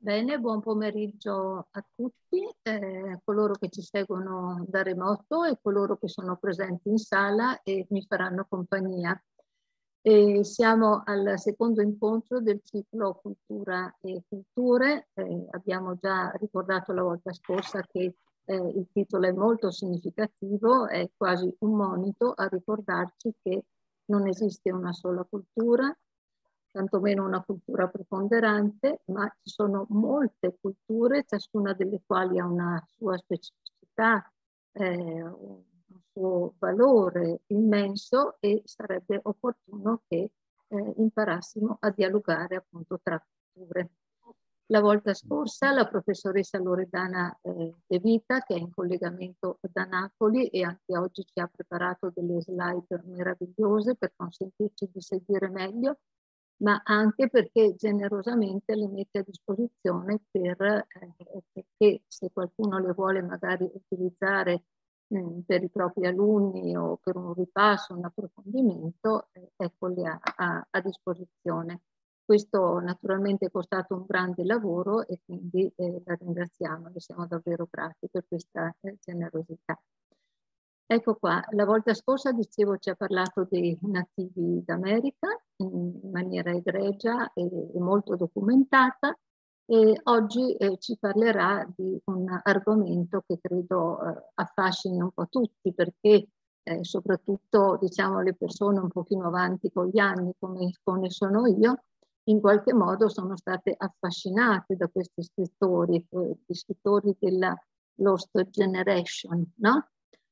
Bene, buon pomeriggio a tutti, coloro che ci seguono da remoto e coloro che sono presenti in sala e mi faranno compagnia. Siamo al secondo incontro del ciclo Cultura e Culture. Abbiamo già ricordato la volta scorsa che il titolo è molto significativo, è quasi un monito a ricordarci che non esiste una sola cultura, tantomeno una cultura preponderante, ma ci sono molte culture, ciascuna delle quali ha una sua specificità, un suo valore immenso, e sarebbe opportuno che imparassimo a dialogare appunto tra culture. La volta scorsa la professoressa Loredana De Vita, che è in collegamento da Napoli e anche oggi ci ha preparato delle slide meravigliose per consentirci di seguire meglio, ma anche perché generosamente le mette a disposizione perché se qualcuno le vuole magari utilizzare per i propri alunni o per un ripasso, un approfondimento, eccole a disposizione. Questo naturalmente è costato un grande lavoro e quindi la ringraziamo, le siamo davvero grati per questa generosità. Ecco qua, la volta scorsa dicevo ci ha parlato dei nativi d'America in maniera egregia e molto documentata, e oggi ci parlerà di un argomento che credo affascini un po' tutti, perché soprattutto diciamo le persone un pochino avanti con gli anni come sono io, in qualche modo sono state affascinate da questi scrittori, gli scrittori della Lost Generation, no?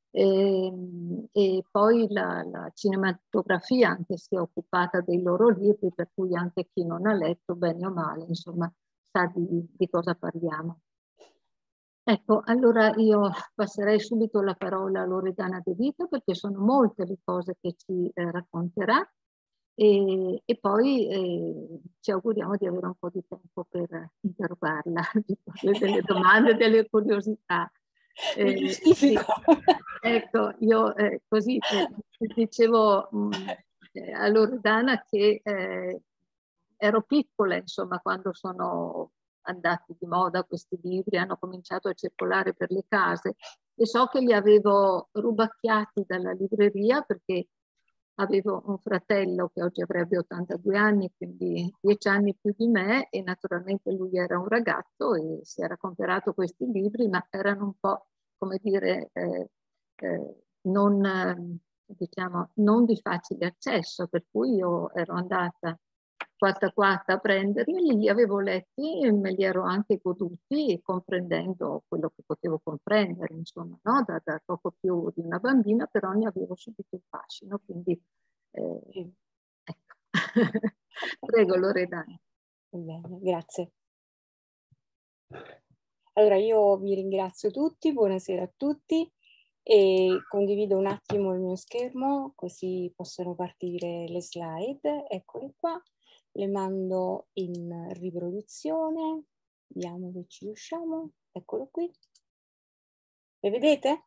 E poi la cinematografia anche si è occupata dei loro libri, per cui anche chi non ha letto, bene o male, insomma, sa di cosa parliamo. Ecco, allora io passerei subito la parola a Loredana De Vita, perché sono molte le cose che ci racconterà, e poi ci auguriamo di avere un po' di tempo per interrogarla, di porle delle domande, delle curiosità. Mi giustifico. Sì. Ecco, io così dicevo a Loredana che ero piccola, insomma, quando sono andati di moda questi libri, hanno cominciato a circolare per le case, e so che li avevo rubacchiati dalla libreria perché avevo un fratello che oggi avrebbe 82 anni, quindi 10 anni più di me, e naturalmente lui era un ragazzo e si era comprato questi libri, ma erano un po', come dire, diciamo, non di facile accesso, per cui io ero andata quatta quatta a prenderli, li avevo letti e me li ero anche goduti, comprendendo quello che potevo comprendere, insomma, no? Da poco più di una bambina, però ne avevo subito il fascino, quindi ecco. Prego Loredana. Bene, grazie. Allora io vi ringrazio tutti, buonasera a tutti, e condivido un attimo il mio schermo così possono partire le slide. Eccole qua, le mando in riproduzione, vediamo se ci riusciamo. Eccolo qui. Le vedete?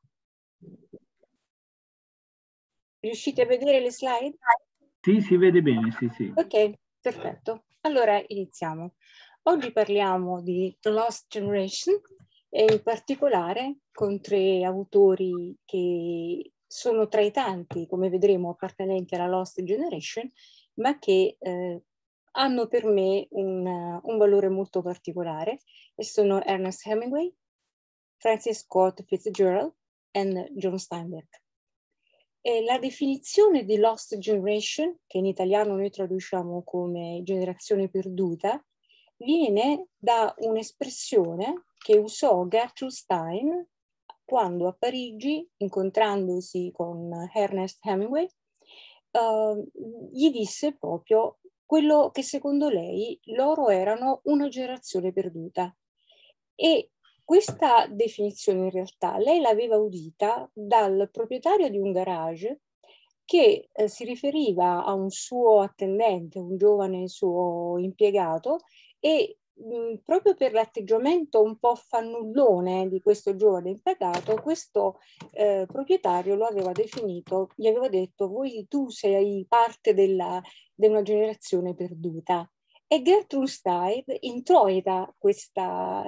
Riuscite a vedere le slide? Sì, si vede bene, sì, sì. Ok, perfetto. Allora iniziamo. Oggi parliamo di The Lost Generation e in particolare con tre autori che sono tra i tanti, come vedremo, appartenenti alla Lost Generation, ma che hanno per me un valore molto particolare, e sono Ernest Hemingway, Francis Scott Fitzgerald e John Steinbeck. E la definizione di Lost Generation, che in italiano noi traduciamo come generazione perduta, viene da un'espressione che usò Gertrude Stein quando a Parigi, incontrandosi con Ernest Hemingway, gli disse proprio quello che secondo lei loro erano una generazione perduta. E questa definizione in realtà lei l'aveva udita dal proprietario di un garage che si riferiva a un suo attendente, un giovane suo impiegato, e proprio per l'atteggiamento un po' fannullone di questo giovane impiegato, questo proprietario lo aveva definito, gli aveva detto: tu sei parte di una generazione perduta. E Gertrude Stein introita questa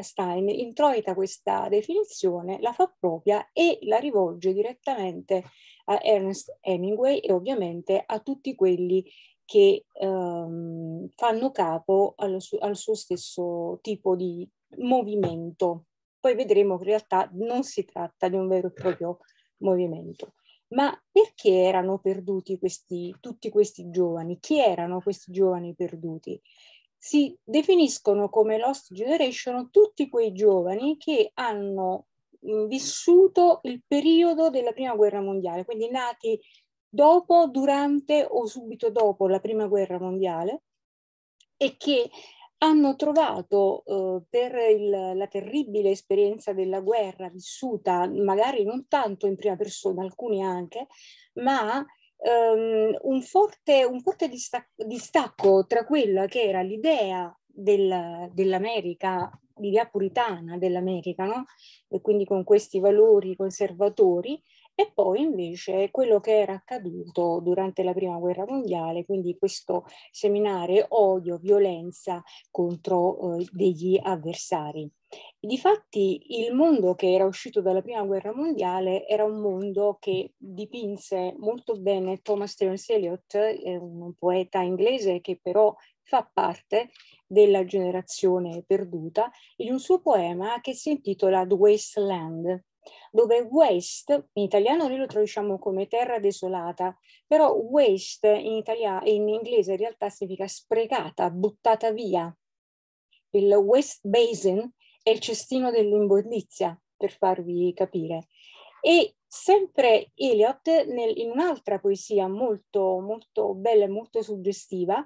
definizione, la fa propria e la rivolge direttamente a Ernest Hemingway e ovviamente a tutti quelli che fanno capo al suo stesso tipo di movimento. Poi vedremo che in realtà non si tratta di un vero e proprio movimento. Ma perché erano perduti tutti questi giovani? Chi erano questi giovani perduti? Si definiscono come Lost Generation tutti quei giovani che hanno vissuto il periodo della Prima Guerra Mondiale, quindi nati dopo, durante o subito dopo la Prima Guerra Mondiale, e che hanno trovato per la terribile esperienza della guerra vissuta magari non tanto in prima persona, alcuni anche, ma un forte distacco tra quella che era l'idea dell'America, l'idea puritana dell'America, no? E quindi con questi valori conservatori, e poi invece quello che era accaduto durante la Prima Guerra Mondiale, quindi questo seminare odio, violenza contro degli avversari. Difatti il mondo che era uscito dalla Prima Guerra Mondiale era un mondo che dipinse molto bene Thomas Stearns Eliot, un poeta inglese che però fa parte della generazione perduta, in un suo poema che si intitola The Wasteland, dove waste, in italiano noi lo traduciamo come terra desolata, però waste in inglese in realtà significa sprecata, buttata via. Il waste basin è il cestino dell'immondizia, per farvi capire. E sempre Eliot, in un'altra poesia molto, molto bella e molto suggestiva,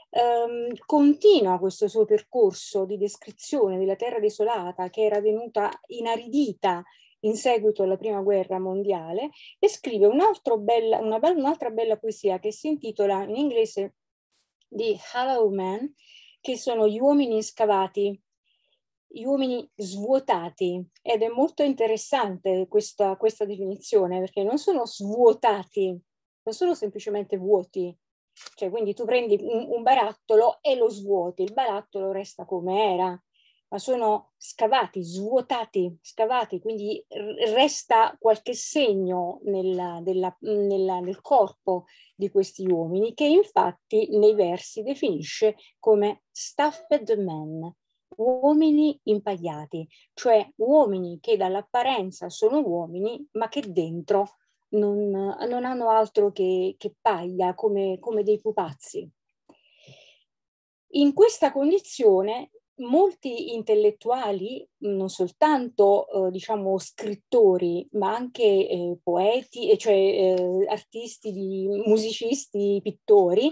continua questo suo percorso di descrizione della terra desolata che era venuta inaridita in seguito alla Prima Guerra Mondiale, e scrive un'altra bella poesia che si intitola in inglese The Hollow Man, che sono gli uomini scavati, gli uomini svuotati, ed è molto interessante questa definizione, perché non sono svuotati, non sono semplicemente vuoti, cioè quindi tu prendi un barattolo e lo svuoti, il barattolo resta come era, ma sono scavati, svuotati, scavati, quindi resta qualche segno nel corpo di questi uomini, che infatti nei versi definisce come stuffed men, uomini impagliati, cioè uomini che dall'apparenza sono uomini, ma che dentro non hanno altro che paglia, come dei pupazzi. In questa condizione molti intellettuali, non soltanto diciamo scrittori, ma anche poeti, cioè artisti, musicisti, pittori,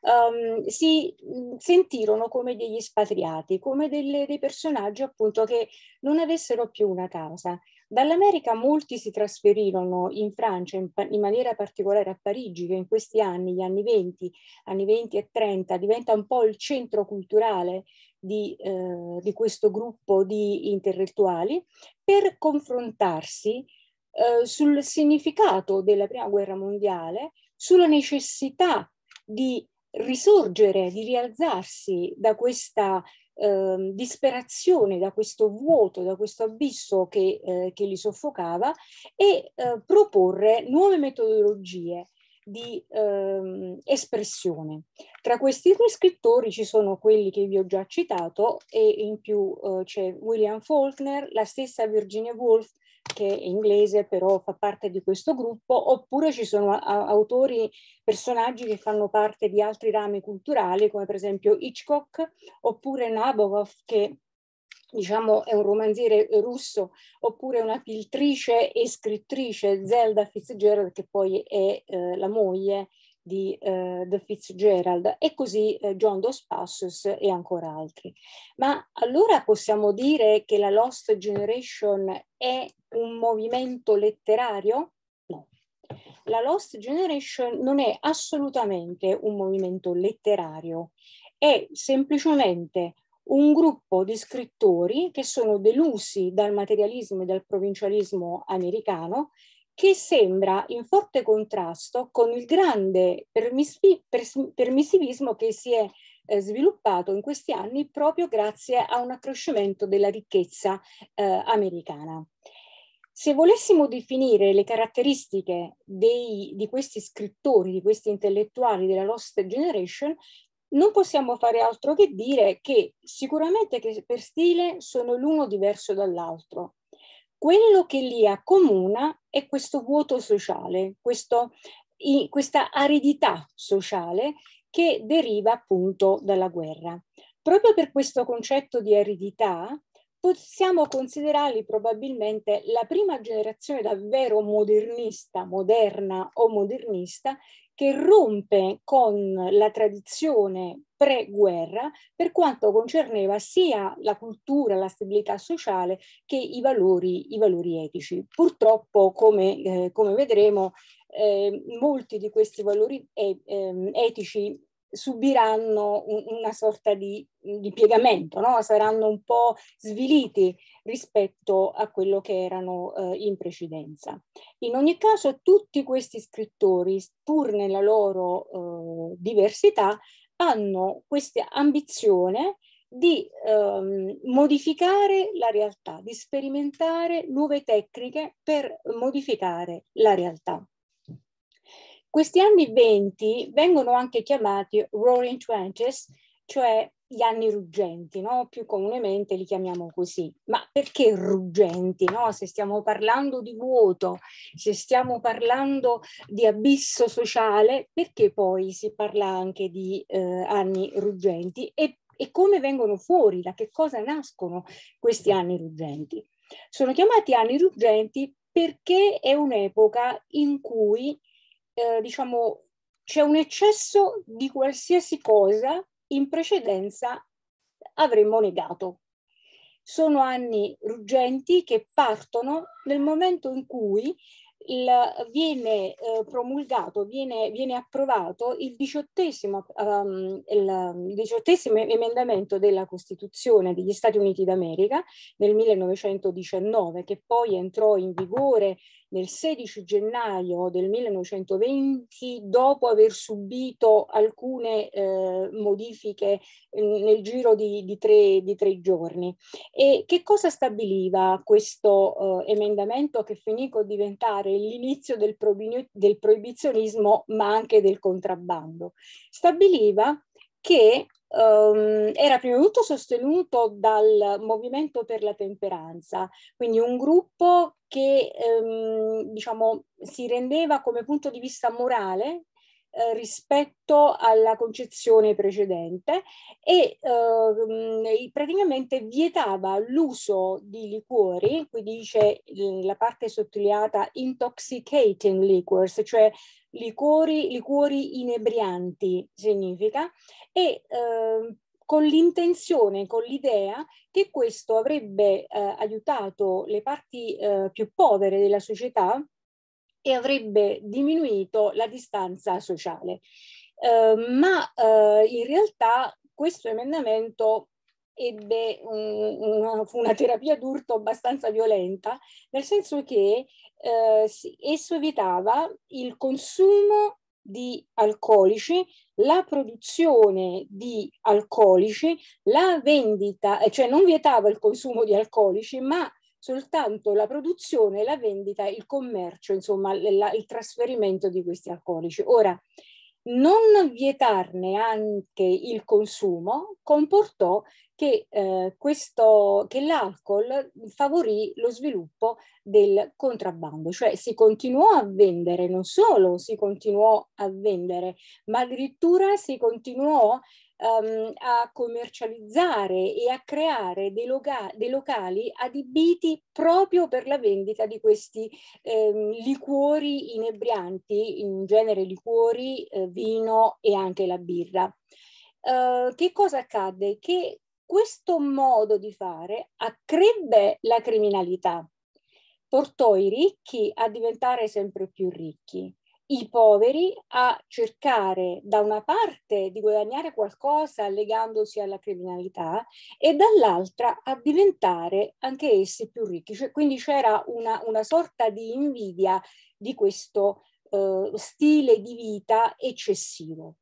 si sentirono come degli espatriati, come dei personaggi appunto che non avessero più una casa. Dall'America molti si trasferirono in Francia, in maniera particolare a Parigi, che in questi anni, gli anni 20 e 30, diventa un po' il centro culturale di questo gruppo di intellettuali, per confrontarsi sul significato della Prima Guerra Mondiale, sulla necessità di risorgere, di rialzarsi da questa disperazione, da questo vuoto, da questo abisso che li soffocava, e proporre nuove metodologie di espressione. Tra questi due scrittori ci sono quelli che vi ho già citato, e in più c'è William Faulkner, la stessa Virginia Woolf, che è inglese però fa parte di questo gruppo, oppure ci sono autori, personaggi che fanno parte di altri rami culturali, come per esempio Hitchcock, oppure Nabokov, che diciamo è un romanziere russo, oppure una pittrice e scrittrice, Zelda Fitzgerald, che poi è la moglie di The Fitzgerald, e così John Dos Passos e ancora altri. Ma allora possiamo dire che la Lost Generation è un movimento letterario? No. La Lost Generation non è assolutamente un movimento letterario, è semplicemente un gruppo di scrittori che sono delusi dal materialismo e dal provincialismo americano, che sembra in forte contrasto con il grande permissivismo che si è sviluppato in questi anni proprio grazie a un accrescimento della ricchezza americana. Se volessimo definire le caratteristiche di questi scrittori, di questi intellettuali della Lost Generation, non possiamo fare altro che dire che sicuramente che per stile sono l'uno diverso dall'altro. Quello che li accomuna è questo vuoto sociale, questa aridità sociale che deriva appunto dalla guerra. Proprio per questo concetto di aridità possiamo considerarli probabilmente la prima generazione davvero modernista, moderna o modernista, che rompe con la tradizione pre-guerra per quanto concerneva sia la cultura, la stabilità sociale che i valori etici. Purtroppo, come vedremo, molti di questi valori etici subiranno una sorta di piegamento, no? Saranno un po' sviliti rispetto a quello che erano in precedenza. In ogni caso, tutti questi scrittori, pur nella loro diversità, hanno questa ambizione di modificare la realtà, di sperimentare nuove tecniche per modificare la realtà. Questi anni 20 vengono anche chiamati Roaring Twenties, cioè gli anni ruggenti, no? Più comunemente li chiamiamo così. Ma perché ruggenti? No? Se stiamo parlando di vuoto, se stiamo parlando di abisso sociale, perché poi si parla anche di anni ruggenti? E come vengono fuori, da che cosa nascono questi anni ruggenti? Sono chiamati anni ruggenti perché è un'epoca in cui diciamo, c'è un eccesso di qualsiasi cosa in precedenza avremmo negato. Sono anni ruggenti che partono nel momento in cui viene promulgato, viene approvato il 18° emendamento della Costituzione degli Stati Uniti d'America nel 1919, che poi entrò in vigore nel 16 gennaio del 1920, dopo aver subito alcune modifiche nel giro di tre giorni. E che cosa stabiliva questo emendamento, che finì con diventare l'inizio del proibizionismo, ma anche del contrabbando? Stabiliva che era prima di tutto sostenuto dal Movimento per la Temperanza, quindi un gruppo che diciamo, si rendeva come punto di vista morale rispetto alla concezione precedente e praticamente vietava l'uso di liquori, qui dice la parte sottolineata intoxicating liquors, cioè liquori inebrianti significa, e con l'intenzione, con l'idea che questo avrebbe aiutato le parti più povere della società e avrebbe diminuito la distanza sociale. Ma in realtà questo emendamento ebbe una terapia d'urto abbastanza violenta, nel senso che esso evitava il consumo di alcolici, la produzione di alcolici, la vendita, cioè non vietava il consumo di alcolici, ma soltanto la produzione, la vendita, il commercio, insomma il trasferimento di questi alcolici. Ora, non vietarne anche il consumo comportò che l'alcol favorì lo sviluppo del contrabbando, cioè si continuò a vendere, non solo si continuò a vendere, ma addirittura si continuò a commercializzare e a creare dei locali adibiti proprio per la vendita di questi liquori inebrianti, in genere liquori, vino e anche la birra. Che cosa accadde? Che questo modo di fare accrebbe la criminalità, portò i ricchi a diventare sempre più ricchi, i poveri a cercare da una parte di guadagnare qualcosa legandosi alla criminalità e dall'altra a diventare anche essi più ricchi. Cioè, quindi c'era una sorta di invidia di questo stile di vita eccessivo.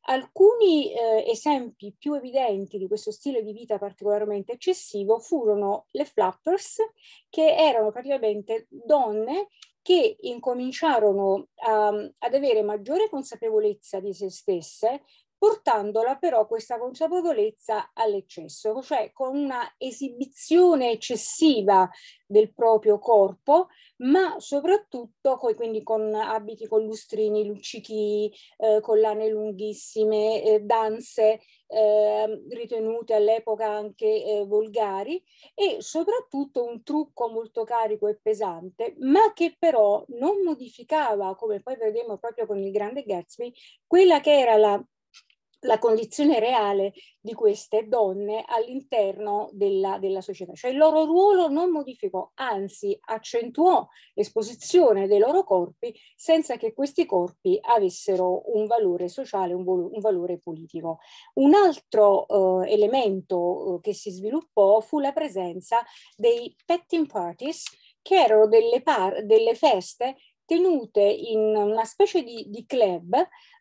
Alcuni esempi più evidenti di questo stile di vita particolarmente eccessivo furono le flappers, che erano praticamente donne che incominciarono ad avere maggiore consapevolezza di se stesse, portandola però questa consapevolezza all'eccesso, cioè con una esibizione eccessiva del proprio corpo, ma soprattutto quindi con abiti con lustrini, luccichi, collane lunghissime, danze ritenute all'epoca anche volgari, e soprattutto un trucco molto carico e pesante, ma che però non modificava, come poi vedremo proprio con il Grande Gatsby, quella che era la condizione reale di queste donne all'interno della società. Cioè il loro ruolo non modificò, anzi accentuò l'esposizione dei loro corpi senza che questi corpi avessero un valore sociale, un valore politico. Un altro elemento che si sviluppò fu la presenza dei petting parties, che erano delle feste tenute in una specie di club,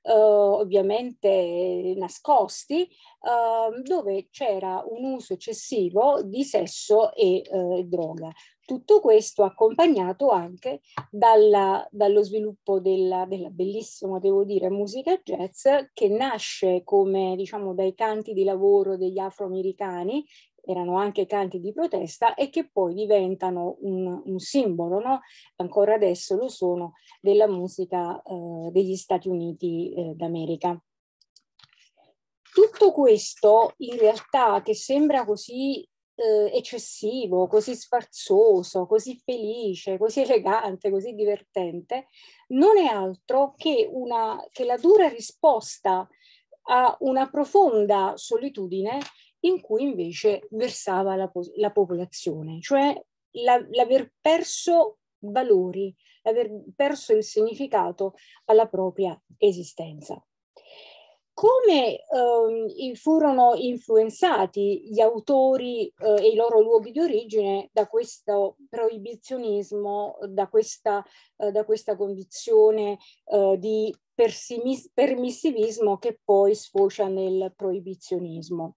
ovviamente nascosti, dove c'era un uso eccessivo di sesso e droga. Tutto questo accompagnato anche dallo sviluppo della bellissima, devo dire, musica jazz, che nasce come, diciamo, dai canti di lavoro degli afroamericani, erano anche canti di protesta, e che poi diventano un simbolo, no? Ancora adesso lo sono, della musica degli Stati Uniti d'America. Tutto questo in realtà, che sembra così eccessivo, così sfarzoso, così felice, così elegante, così divertente, non è altro che la dura risposta a una profonda solitudine in cui invece versava la popolazione, cioè l'aver perso valori, l'aver perso il significato alla propria esistenza. Come furono influenzati gli autori e i loro luoghi di origine da questo proibizionismo, da questa condizione di permissivismo che poi sfocia nel proibizionismo?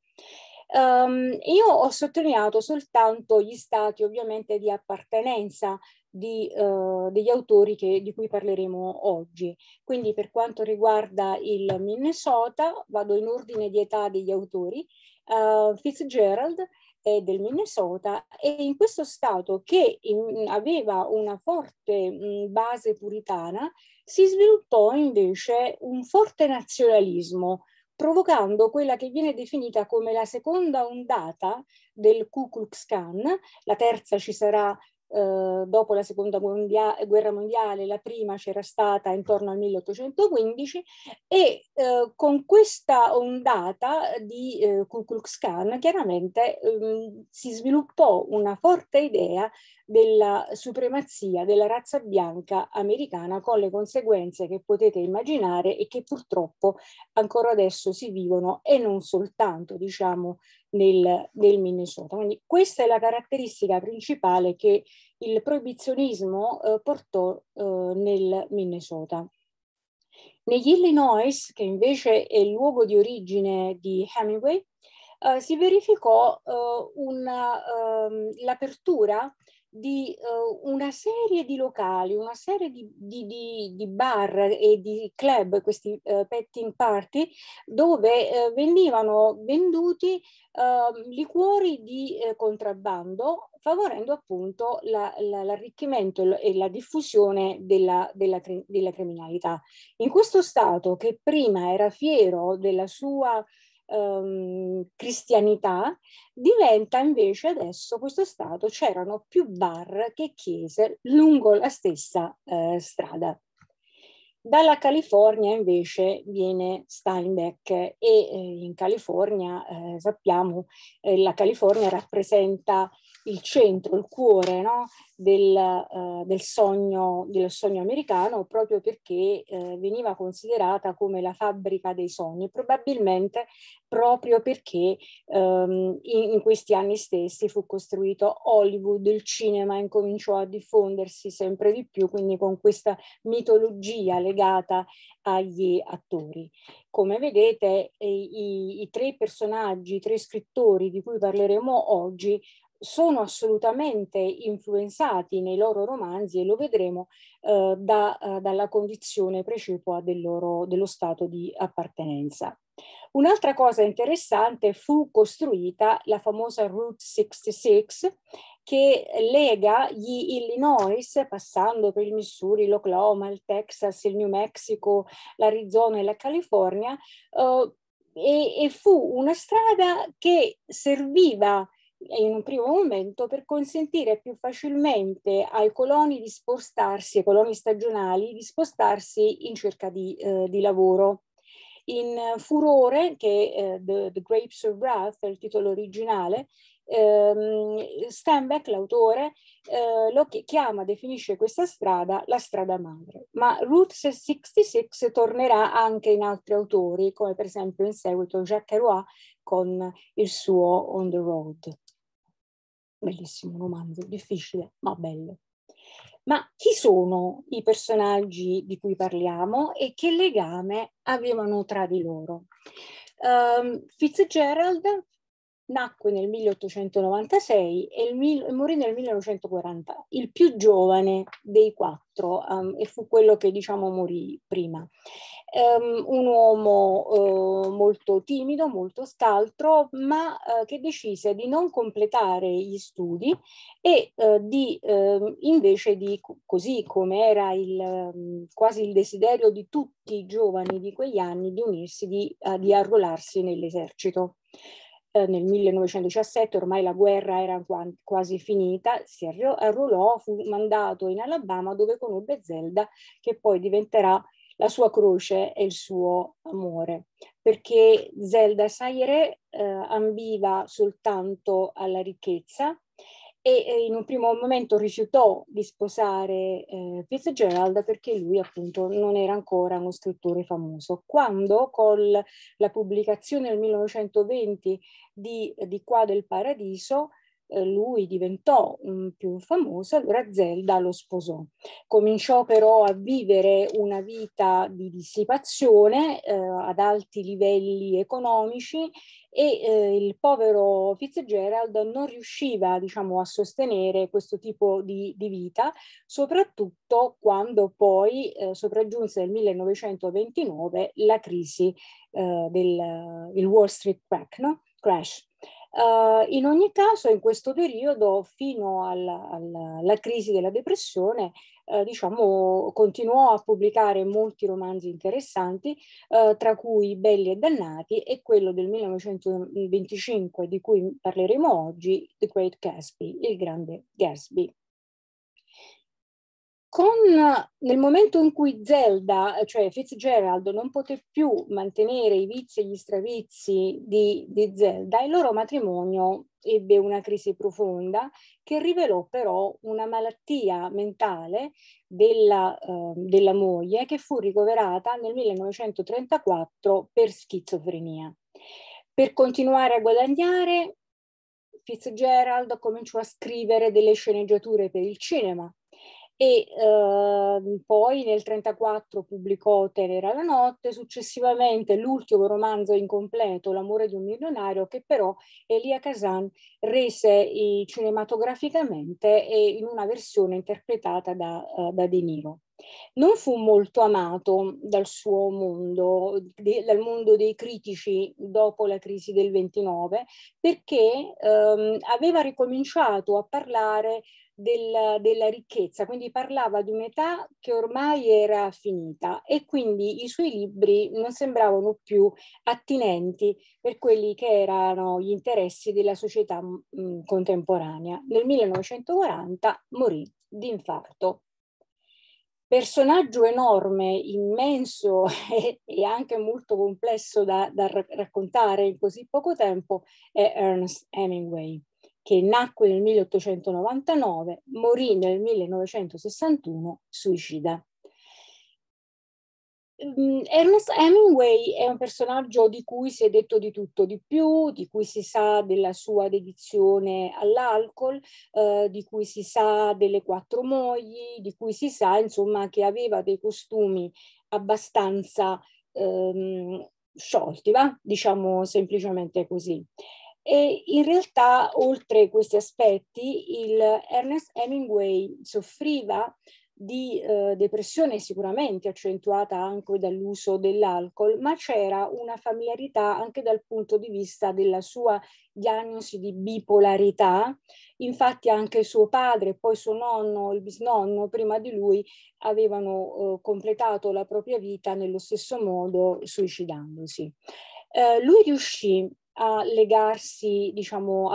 Io ho sottolineato soltanto gli stati ovviamente di appartenenza degli autori di cui parleremo oggi. Quindi per quanto riguarda il Minnesota, vado in ordine di età degli autori. Fitzgerald è del Minnesota, e in questo stato che aveva una forte base puritana si sviluppò invece un forte nazionalismo, provocando quella che viene definita come la seconda ondata del Ku Klux Klan. La terza ci sarà dopo la seconda guerra mondiale, la prima c'era stata intorno al 1815, e con questa ondata di Ku Klux Klan chiaramente si sviluppò una forte idea della supremazia della razza bianca americana, con le conseguenze che potete immaginare e che purtroppo ancora adesso si vivono, e non soltanto, diciamo, nel Minnesota. Quindi questa è la caratteristica principale che il proibizionismo portò nel Minnesota. Negli Illinois, che invece è il luogo di origine di Hemingway, si verificò l'apertura di una serie di locali, una serie di bar e di club, questi petting party, dove venivano venduti liquori di contrabbando, favorendo appunto l'arricchimento e la diffusione della criminalità. In questo Stato, che prima era fiero della sua cristianità, diventa invece adesso questo Stato, c'erano più bar che chiese lungo la stessa strada. Dalla California invece viene Steinbeck, e in California sappiamo la California rappresenta il centro, il cuore, no? del sogno americano, proprio perché veniva considerata come la fabbrica dei sogni. Probabilmente proprio perché in questi anni stessi fu costruito Hollywood, il cinema incominciò a diffondersi sempre di più, quindi con questa mitologia legata agli attori. Come vedete, i tre personaggi, i tre scrittori di cui parleremo oggi sono assolutamente influenzati nei loro romanzi, e lo vedremo, dalla condizione precipua dello stato di appartenenza. Un'altra cosa interessante, fu costruita la famosa Route 66, che lega gli Illinois, passando per il Missouri, l'Oklahoma, il Texas, il New Mexico, l'Arizona e la California, e fu una strada che serviva in un primo momento per consentire più facilmente ai coloni di spostarsi, ai coloni stagionali, di spostarsi in cerca di lavoro. In Furore, che The Grapes of Wrath è il titolo originale, Steinbeck, l'autore, lo chiama, definisce questa strada la strada madre. Ma Route 66 tornerà anche in altri autori, come per esempio in seguito Jacques Kerouac con il suo On the Road. Bellissimo romanzo, difficile ma bello. Ma chi sono i personaggi di cui parliamo e che legame avevano tra di loro? Fitzgerald nacque nel 1896 e morì nel 1940, il più giovane dei quattro, e fu quello che diciamo morì prima. Un uomo molto timido, molto scaltro, ma che decise di non completare gli studi e invece di, così come era quasi il desiderio di tutti i giovani di quegli anni, di unirsi, di arruolarsi nell'esercito. Nel 1917 ormai la guerra era quasi finita, si arruolò, fu mandato in Alabama dove conobbe Zelda, che poi diventerà la sua croce e il suo amore, perché Zelda Sayre ambiva soltanto alla ricchezza e in un primo momento rifiutò di sposare Fitzgerald perché lui appunto non era ancora uno scrittore famoso. Quando con la pubblicazione nel 1920 di Qua del Paradiso lui diventò più famoso, allora Zelda lo sposò. Cominciò però a vivere una vita di dissipazione ad alti livelli economici e il povero Fitzgerald non riusciva, diciamo, a sostenere questo tipo di vita, soprattutto quando poi sopraggiunse nel 1929 la crisi il Wall Street crash. In ogni caso, in questo periodo, fino alla crisi della depressione, diciamo, continuò a pubblicare molti romanzi interessanti, tra cui Belli e Dannati e quello del 1925 di cui parleremo oggi, The Great Gatsby, il grande Gatsby. Nel momento in cui Zelda, cioè Fitzgerald, non poté più mantenere i vizi e gli stravizi di Zelda, il loro matrimonio ebbe una crisi profonda che rivelò però una malattia mentale della moglie, che fu ricoverata nel 1934 per schizofrenia. Per continuare a guadagnare, Fitzgerald cominciò a scrivere delle sceneggiature per il cinema. E poi nel 1934 pubblicò Tenera la notte, successivamente l'ultimo romanzo incompleto, L'amore di un milionario, che però Elia Kazan rese cinematograficamente e in una versione interpretata da De Niro. Non fu molto amato dal suo mondo, dal mondo dei critici dopo la crisi del 29, perché aveva ricominciato a parlare della ricchezza, quindi parlava di un'età che ormai era finita e quindi i suoi libri non sembravano più attinenti per quelli che erano gli interessi della società contemporanea. Nel 1940 morì di infarto. Personaggio enorme, immenso e anche molto complesso da raccontare in così poco tempo è Ernest Hemingway, che nacque nel 1899, morì nel 1961, suicida. Ernest Hemingway è un personaggio di cui si è detto di tutto di più, di cui si sa della sua dedizione all'alcol, di cui si sa delle 4 mogli, di cui si sa insomma che aveva dei costumi abbastanza sciolti, va? Diciamo semplicemente così. E in realtà, oltre questi aspetti, il Ernest Hemingway soffriva di depressione sicuramente accentuata anche dall'uso dell'alcol, ma c'era una familiarità anche dal punto di vista della sua diagnosi di bipolarità. Infatti anche suo padre e poi suo nonno, il bisnonno, prima di lui avevano completato la propria vita nello stesso modo, suicidandosi. Lui riuscì a legarsi, diciamo,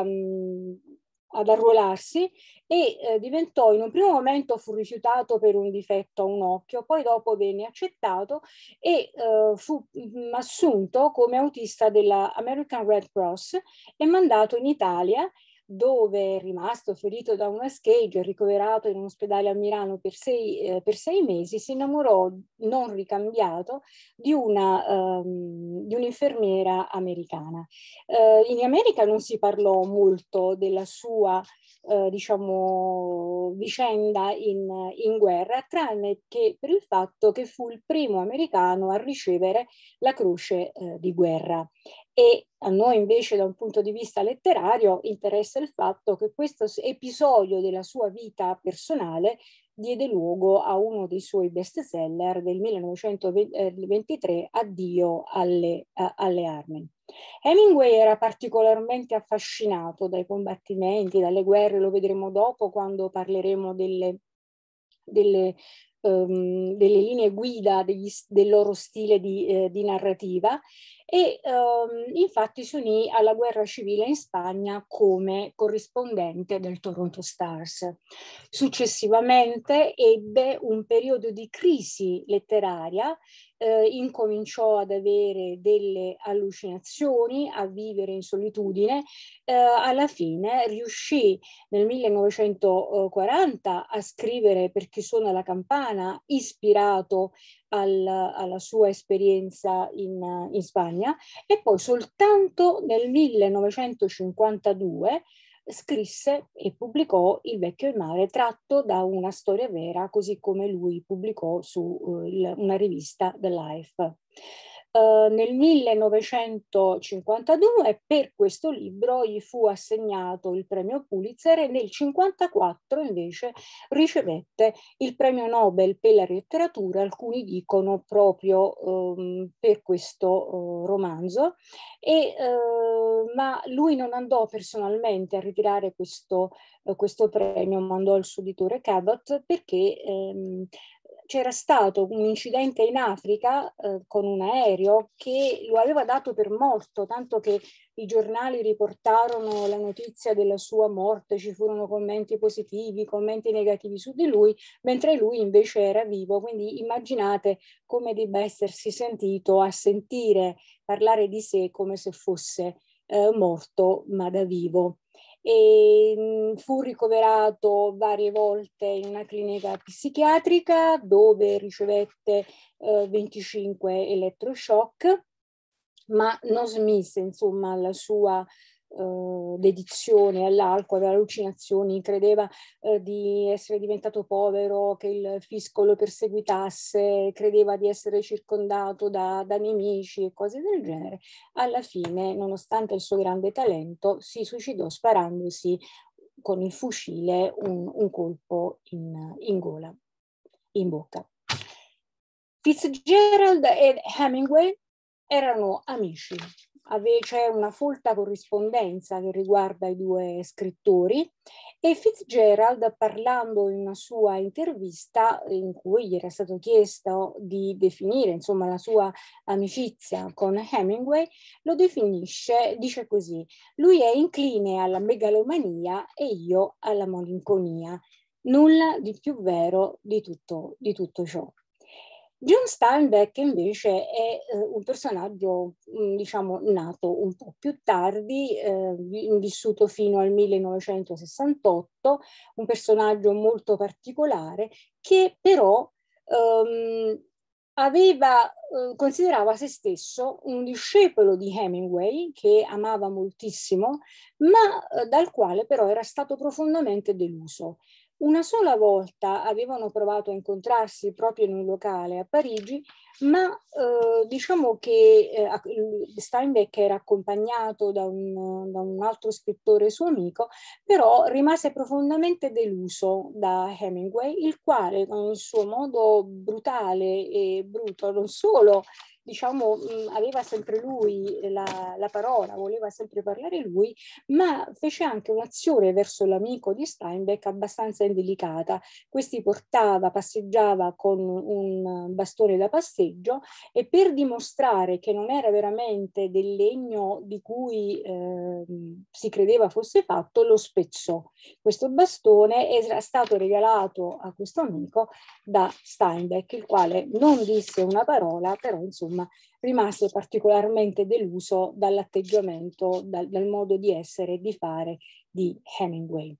ad arruolarsi e diventò, in un primo momento fu rifiutato per un difetto a un occhio, poi dopo venne accettato e fu assunto come autista della American Red Cross e mandato in Italia, dove è rimasto ferito da una scheggia, ricoverato in un ospedale a Milano per 6 mesi, si innamorò non ricambiato di un'infermiera americana. In America non si parlò molto della sua diciamo, vicenda in guerra, tranne che per il fatto che fu il primo americano a ricevere la croce di guerra. E a noi invece da un punto di vista letterario interessa il fatto che questo episodio della sua vita personale diede luogo a uno dei suoi best seller del 1923, Addio alle armi. Hemingway era particolarmente affascinato dai combattimenti, dalle guerre, lo vedremo dopo quando parleremo delle linee guida del loro stile di narrativa e infatti si unì alla guerra civile in Spagna come corrispondente del Toronto Stars. Successivamente ebbe un periodo di crisi letteraria, incominciò ad avere delle allucinazioni, a vivere in solitudine, alla fine riuscì nel 1940 a scrivere Perché suona la campana, ispirato alla sua esperienza in Spagna, e poi soltanto nel 1952 scrisse e pubblicò Il vecchio e il mare, tratto da una storia vera, così come lui pubblicò su una rivista, The Life. Nel 1952 per questo libro gli fu assegnato il premio Pulitzer e nel 1954 invece ricevette il premio Nobel per la letteratura, alcuni dicono proprio per questo romanzo, ma lui non andò personalmente a ritirare questo premio, mandò il suo editore Cabot perché c'era stato un incidente in Africa con un aereo che lo aveva dato per morto, tanto che i giornali riportarono la notizia della sua morte, ci furono commenti positivi, commenti negativi su di lui, mentre lui invece era vivo. Quindi immaginate come debba essersi sentito a sentire parlare di sé come se fosse morto ma da vivo. E fu ricoverato varie volte in una clinica psichiatrica dove ricevette 25 elettroshock, ma non smise insomma la sua dedizione all'alcol, alle allucinazioni, credeva di essere diventato povero, che il fisco lo perseguitasse, credeva di essere circondato da nemici e cose del genere. Alla fine, nonostante il suo grande talento, si suicidò sparandosi con il fucile un colpo in gola, in bocca. Fitzgerald e Hemingway erano amici. C'è una folta corrispondenza che riguarda i due scrittori e Fitzgerald, parlando in una sua intervista in cui gli era stato chiesto di definire insomma la sua amicizia con Hemingway, lo definisce, dice così: lui è incline alla megalomania e io alla malinconia. Nulla di più vero di tutto ciò. John Steinbeck invece è un personaggio, diciamo, nato un po' più tardi, vissuto fino al 1968, un personaggio molto particolare che però considerava se stesso un discepolo di Hemingway che amava moltissimo, ma dal quale però era stato profondamente deluso. Una sola volta avevano provato a incontrarsi proprio in un locale a Parigi, ma diciamo che Steinbeck era accompagnato da un altro scrittore suo amico, però rimase profondamente deluso da Hemingway, il quale con il suo modo brutale e bruto non solo diciamo, aveva sempre lui la parola, voleva sempre parlare lui, ma fece anche un'azione verso l'amico di Steinbeck abbastanza indelicata. Questi passeggiava con un bastone da passeggio e per dimostrare che non era veramente del legno di cui si credeva fosse fatto, lo spezzò. Questo bastone era stato regalato a questo amico da Steinbeck, il quale non disse una parola, però insomma rimase particolarmente deluso dall'atteggiamento, dal modo di essere e di fare di Hemingway.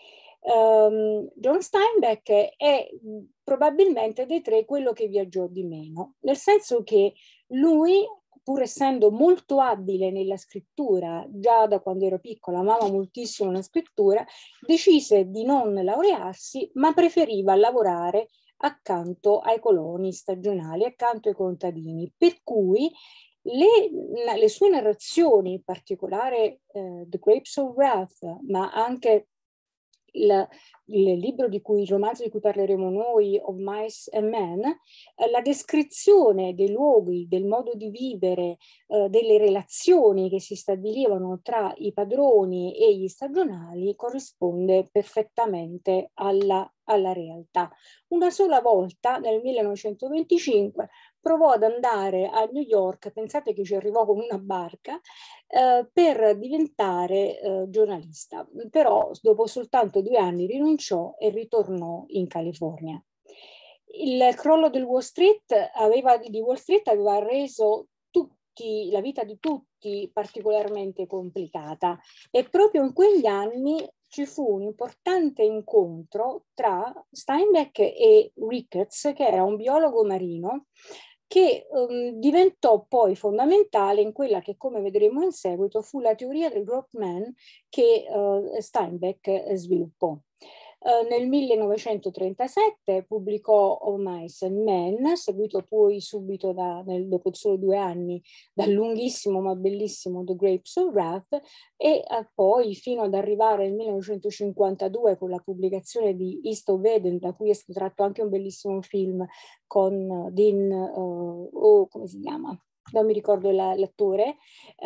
John Steinbeck è probabilmente dei tre quello che viaggiò di meno, nel senso che lui, pur essendo molto abile nella scrittura, già da quando ero piccola amava moltissimo la scrittura, decise di non laurearsi, ma preferiva lavorare accanto ai coloni stagionali, accanto ai contadini, per cui le sue narrazioni, in particolare The Grapes of Wrath, ma anche il libro il romanzo di cui parleremo noi, Of Mice and Men, la descrizione dei luoghi, del modo di vivere, delle relazioni che si stabilivano tra i padroni e gli stagionali corrisponde perfettamente alla realtà. Una sola volta, nel 1925, provò ad andare a New York, pensate che ci arrivò con una barca, per diventare giornalista, però dopo soltanto 2 anni rinunciò e ritornò in California. Il crollo di Wall Street aveva reso la vita di tutti particolarmente complicata e proprio in quegli anni ci fu un importante incontro tra Steinbeck e Ricketts, che era un biologo marino, che diventò poi fondamentale in quella che, come vedremo in seguito, fu la teoria del growth man che Steinbeck sviluppò. Nel 1937 pubblicò Of Mice and Men, seguito poi subito dopo solo 2 anni dal lunghissimo ma bellissimo The Grapes of Wrath e poi fino ad arrivare nel 1952 con la pubblicazione di East of Eden, da cui è stato tratto anche un bellissimo film con Dean, come si chiama? Non mi ricordo l'attore,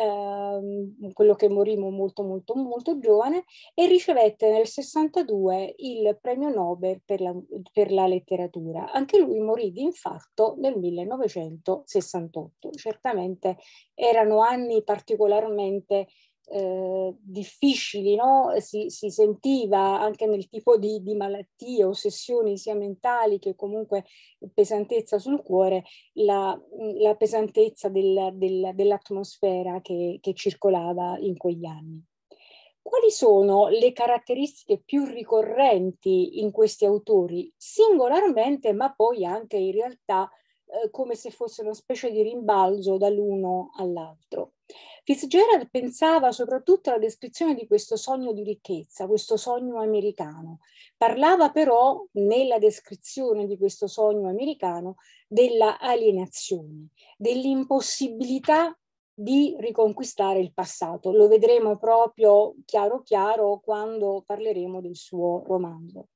quello che morì molto molto molto giovane, e ricevette nel 62 il premio Nobel per la letteratura. Anche lui morì di infarto nel 1968. Certamente erano anni particolarmente difficili, no? Si sentiva anche nel tipo di malattie, ossessioni sia mentali che comunque pesantezza sul cuore, la pesantezza dell'atmosfera che circolava in quegli anni. Quali sono le caratteristiche più ricorrenti in questi autori, singolarmente, ma poi anche in realtà come se fosse una specie di rimbalzo dall'uno all'altro? Fitzgerald pensava soprattutto alla descrizione di questo sogno di ricchezza, questo sogno americano. Parlava però, nella descrizione di questo sogno americano, della alienazione, dell'impossibilità di riconquistare il passato. Lo vedremo proprio chiaro chiaro quando parleremo del suo romanzo.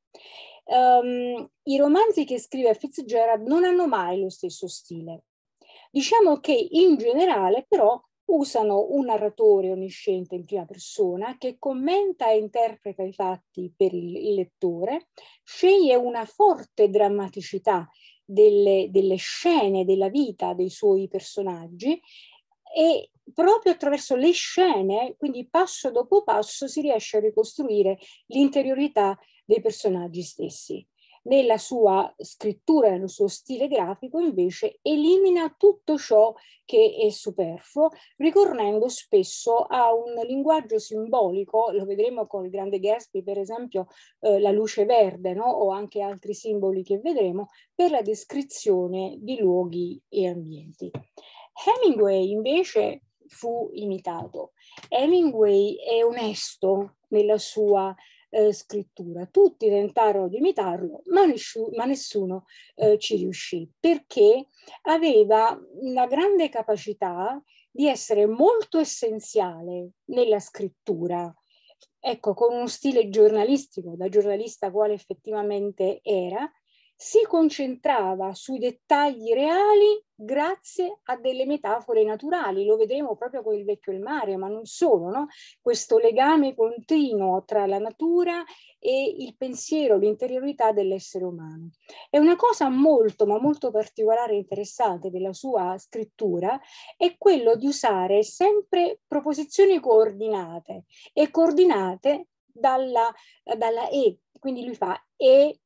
I romanzi che scrive Fitzgerald non hanno mai lo stesso stile. Diciamo che in generale però usano un narratore onnisciente in prima persona che commenta e interpreta i fatti per il lettore, sceglie una forte drammaticità delle scene della vita dei suoi personaggi e proprio attraverso le scene, quindi passo dopo passo, si riesce a ricostruire l'interiorità dei personaggi stessi. nella sua scrittura, nel suo stile grafico, invece elimina tutto ciò che è superfluo, ricorrendo spesso a un linguaggio simbolico, lo vedremo con il grande Gatsby, per esempio la luce verde, no? O anche altri simboli che vedremo, per la descrizione di luoghi e ambienti. Hemingway invece fu imitato. Hemingway è onesto nella sua scrittura. Tutti tentarono di imitarlo, ma nessuno ci riuscì, perché aveva una grande capacità di essere molto essenziale nella scrittura. Ecco, con uno stile giornalistico, da giornalista quale effettivamente era, si concentrava sui dettagli reali grazie a delle metafore naturali. Lo vedremo proprio con Il vecchio e il mare, ma non solo, no? Questo legame continuo tra la natura e il pensiero, l'interiorità dell'essere umano. È una cosa molto, ma molto particolare e interessante della sua scrittura è quello di usare sempre proposizioni coordinate e coordinate dalla E. Quindi lui fa e,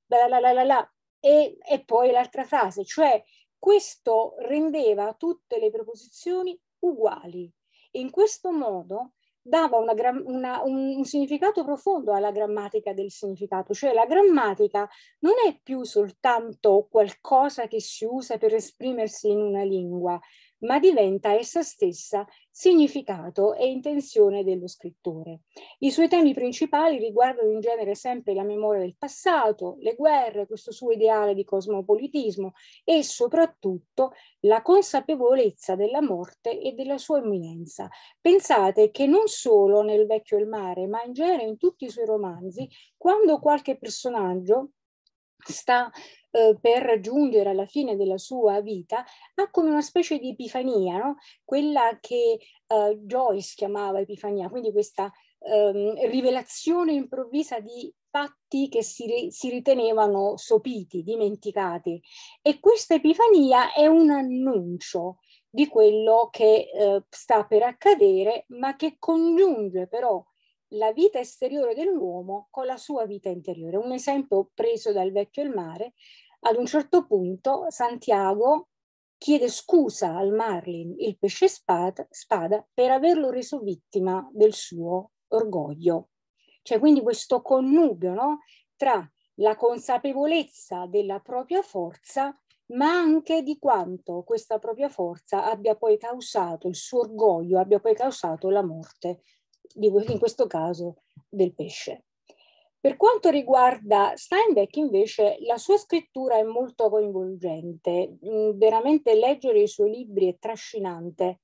e poi l'altra frase, cioè questo rendeva tutte le preposizioni uguali e in questo modo dava un significato profondo alla grammatica del significato, cioè la grammatica non è più soltanto qualcosa che si usa per esprimersi in una lingua, ma diventa essa stessa significato e intenzione dello scrittore. I suoi temi principali riguardano in genere sempre la memoria del passato, le guerre, questo suo ideale di cosmopolitismo e soprattutto la consapevolezza della morte e della sua imminenza. Pensate che non solo nel Vecchio e il mare, ma in genere in tutti i suoi romanzi, quando qualche personaggio sta per raggiungere alla fine della sua vita, ha come una specie di epifania, no? Quella che Joyce chiamava epifania, quindi questa rivelazione improvvisa di fatti che si ritenevano sopiti, dimenticati. E questa epifania è un annuncio di quello che sta per accadere, ma che congiunge però la vita esteriore dell'uomo con la sua vita interiore. Un esempio preso dal Vecchio e il mare: ad un certo punto Santiago chiede scusa al Marlin, il pesce spada, per averlo reso vittima del suo orgoglio. Cioè, quindi questo connubio, no? Tra la consapevolezza della propria forza, ma anche di quanto questa propria forza abbia poi causato, il suo orgoglio abbia poi causato la morte, in questo caso del pesce. Per quanto riguarda Steinbeck, invece, la sua scrittura è molto coinvolgente. Veramente leggere i suoi libri è trascinante.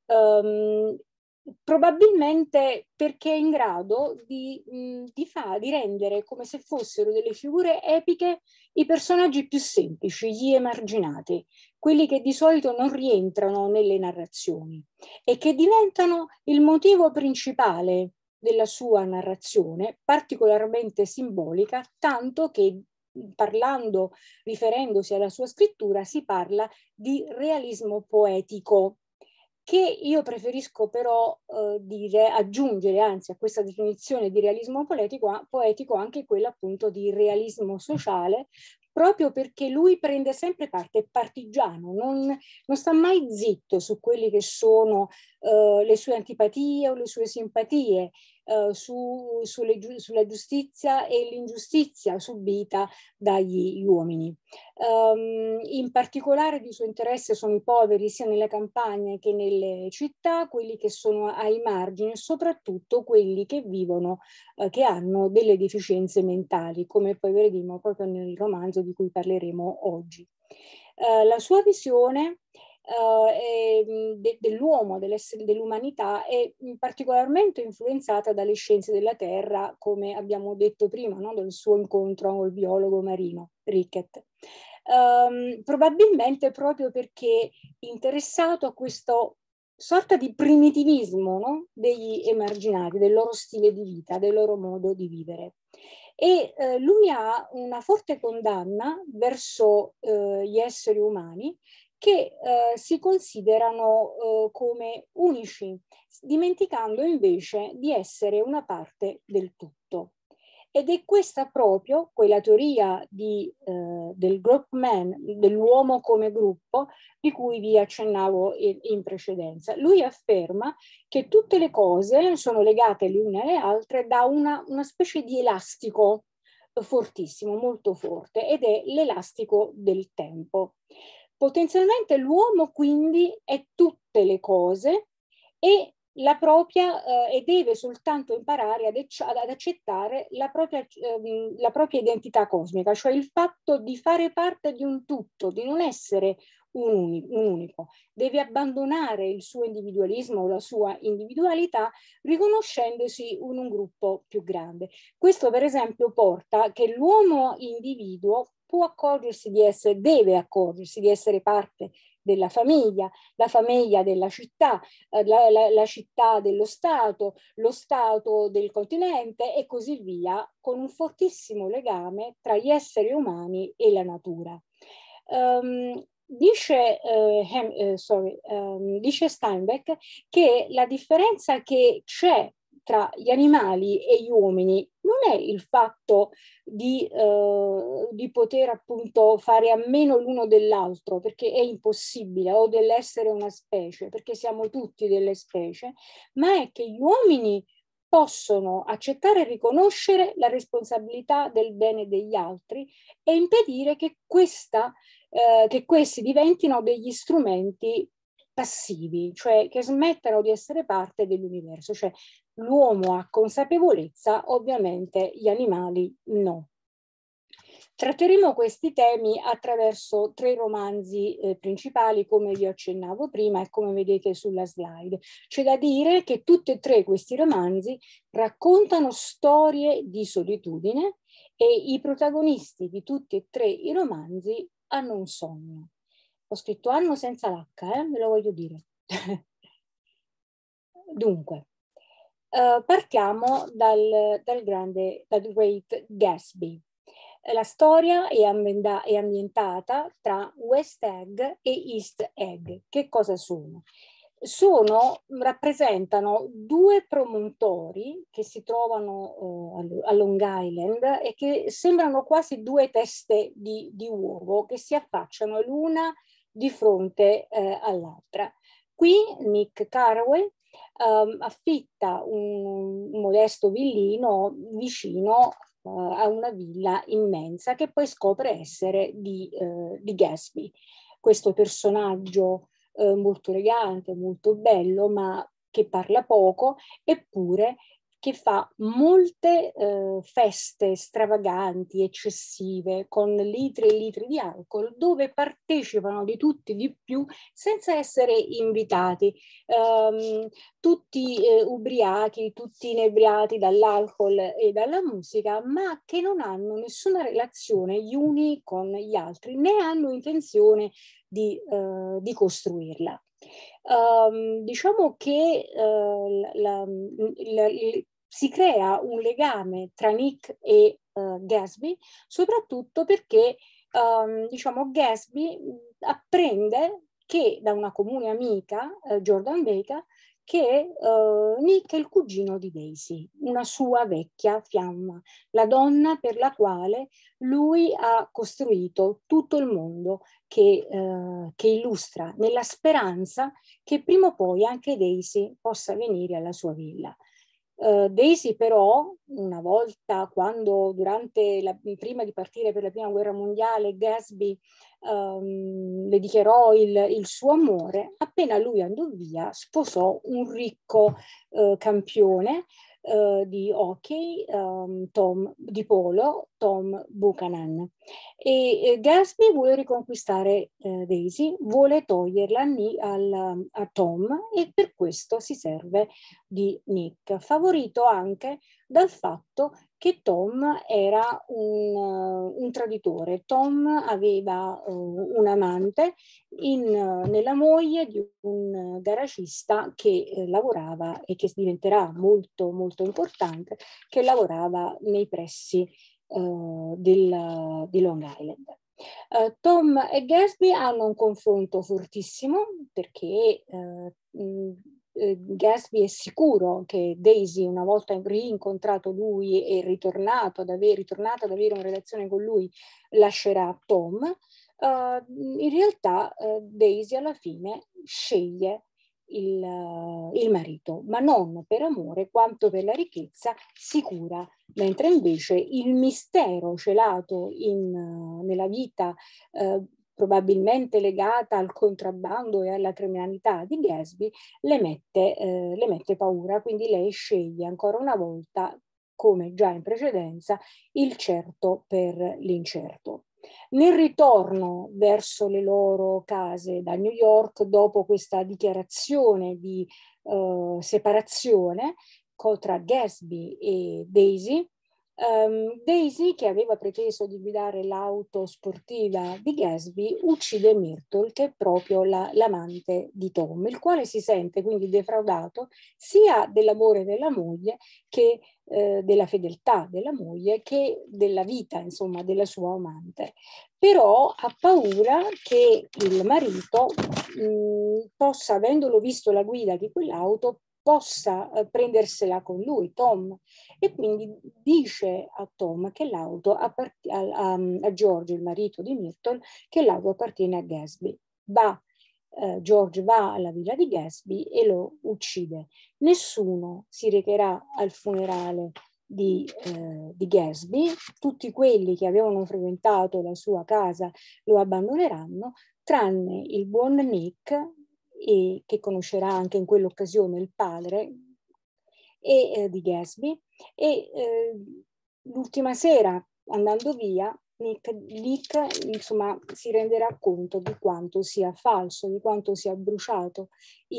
Probabilmente perché è in grado di rendere come se fossero delle figure epiche i personaggi più semplici, gli emarginati, quelli che di solito non rientrano nelle narrazioni e che diventano il motivo principale della sua narrazione, particolarmente simbolica, tanto che riferendosi alla sua scrittura, si parla di realismo poetico, che io preferisco però aggiungere anzi a questa definizione di realismo poetico anche quella appunto di realismo sociale, proprio perché lui prende sempre parte, è partigiano, non sta mai zitto su quelli che sono le sue antipatie o le sue simpatie, sulla giustizia e l'ingiustizia subita dagli uomini. In particolare di suo interesse sono i poveri sia nelle campagne che nelle città, quelli che sono ai margini e soprattutto quelli che vivono, che hanno delle deficienze mentali, come poi vedremo proprio nel romanzo di cui parleremo oggi. La sua visione dell'uomo, dell'umanità è particolarmente influenzata dalle scienze della terra, come abbiamo detto prima, no? Del suo incontro con il biologo marino Rickett. Probabilmente proprio perché interessato a questo sorta di primitivismo, no? Degli emarginati, del loro stile di vita, del loro modo di vivere. E lui ha una forte condanna verso gli esseri umani che si considerano come unici, dimenticando invece di essere una parte del tutto. Ed è questa proprio quella teoria del group man, dell'uomo come gruppo, di cui vi accennavo in precedenza. Lui afferma che tutte le cose sono legate le une alle altre da una specie di elastico fortissimo, molto forte, ed è l'elastico del tempo. Potenzialmente l'uomo quindi è tutte le cose e la propria e deve soltanto imparare ad accettare la propria identità cosmica, cioè il fatto di fare parte di un tutto, di non essere un unico. Deve abbandonare il suo individualismo o la sua individualità riconoscendosi in un gruppo più grande. Questo per esempio porta che l'uomo individuo può accorgersi di essere, deve accorgersi di essere parte della famiglia, la famiglia della città, la città dello Stato, lo Stato del continente e così via, con un fortissimo legame tra gli esseri umani e la natura. Dice Steinbeck che la differenza che c'è tra gli animali e gli uomini non è il fatto di poter appunto fare a meno l'uno dell'altro, perché è impossibile, o dell'essere una specie, perché siamo tutti delle specie, ma è che gli uomini possono accettare e riconoscere la responsabilità del bene degli altri e impedire che questi diventino degli strumenti passivi, cioè che smettano di essere parte dell'universo. Cioè l'uomo ha consapevolezza, ovviamente gli animali no. Tratteremo questi temi attraverso 3 romanzi principali, come vi accennavo prima e come vedete sulla slide. C'è da dire che tutti e 3 questi romanzi raccontano storie di solitudine e i protagonisti di tutti e 3 i romanzi hanno un sogno. Ho scritto hanno senza l'H, ve lo voglio dire. Dunque, partiamo dal Great Gatsby. La storia è ambientata tra West Egg e East Egg. Che cosa sono? Rappresentano 2 promontori che si trovano a Long Island e che sembrano quasi 2 teste di uovo che si affacciano l'una di fronte all'altra. Qui Nick Carraway affitta un modesto villino vicino a una villa immensa che poi scopre essere di Gatsby. Questo personaggio molto elegante, molto bello, ma che parla poco, eppure che fa molte feste stravaganti, eccessive, con litri e litri di alcol, dove partecipano di tutti di più senza essere invitati, tutti ubriachi, tutti inebriati dall'alcol e dalla musica, ma che non hanno nessuna relazione gli uni con gli altri, né hanno intenzione di costruirla. Diciamo che si crea un legame tra Nick e Gatsby, soprattutto perché diciamo Gatsby apprende che da una comune amica, Jordan Baker, che Nick è il cugino di Daisy, una sua vecchia fiamma, la donna per la quale lui ha costruito tutto il mondo che illustra, nella speranza che prima o poi anche Daisy possa venire alla sua villa. Daisy però, una volta quando prima di partire per la prima guerra mondiale, Gatsby le dichiarò il suo amore, appena lui andò via sposò un ricco campione di hockey, di polo, Tom Buchanan. E Gatsby vuole riconquistare Daisy, vuole toglierla a Tom e per questo si serve di Nick, favorito anche dal fatto che Tom era un traditore. Tom aveva un amante nella moglie di un garagista che lavorava e che diventerà molto molto importante, che lavorava nei pressi di Long Island. Tom e Gatsby hanno un confronto fortissimo perché Gatsby è sicuro che Daisy, una volta rincontrato lui e ritornato ad avere una relazione con lui, lascerà Tom. In realtà Daisy alla fine sceglie il marito, ma non per amore quanto per la ricchezza sicura, mentre invece il mistero celato nella vita probabilmente legata al contrabbando e alla criminalità di Gatsby le mette paura, quindi lei sceglie ancora una volta, come già in precedenza, il certo per l'incerto. Nel ritorno verso le loro case da New York, dopo questa dichiarazione di separazione tra Gatsby e Daisy, Daisy, che aveva preteso di guidare l'auto sportiva di Gatsby, uccide Myrtle, che è proprio l'amante di Tom, il quale si sente quindi defraudato sia dell'amore della moglie che della fedeltà della moglie, che della vita, insomma, della sua amante. Però ha paura che il marito possa, avendolo visto la guida di quell'auto, possa prendersela con lui, Tom, e quindi dice a Tom che l'auto a George, il marito di Myrtle, che l'auto appartiene a Gatsby. George va alla villa di Gatsby e lo uccide. Nessuno si recherà al funerale di Gatsby, tutti quelli che avevano frequentato la sua casa lo abbandoneranno, tranne il buon Nick, che conoscerà anche in quell'occasione il padre di Gatsby, e l'ultima sera, andando via, Nick insomma, si renderà conto di quanto sia falso, di quanto sia bruciato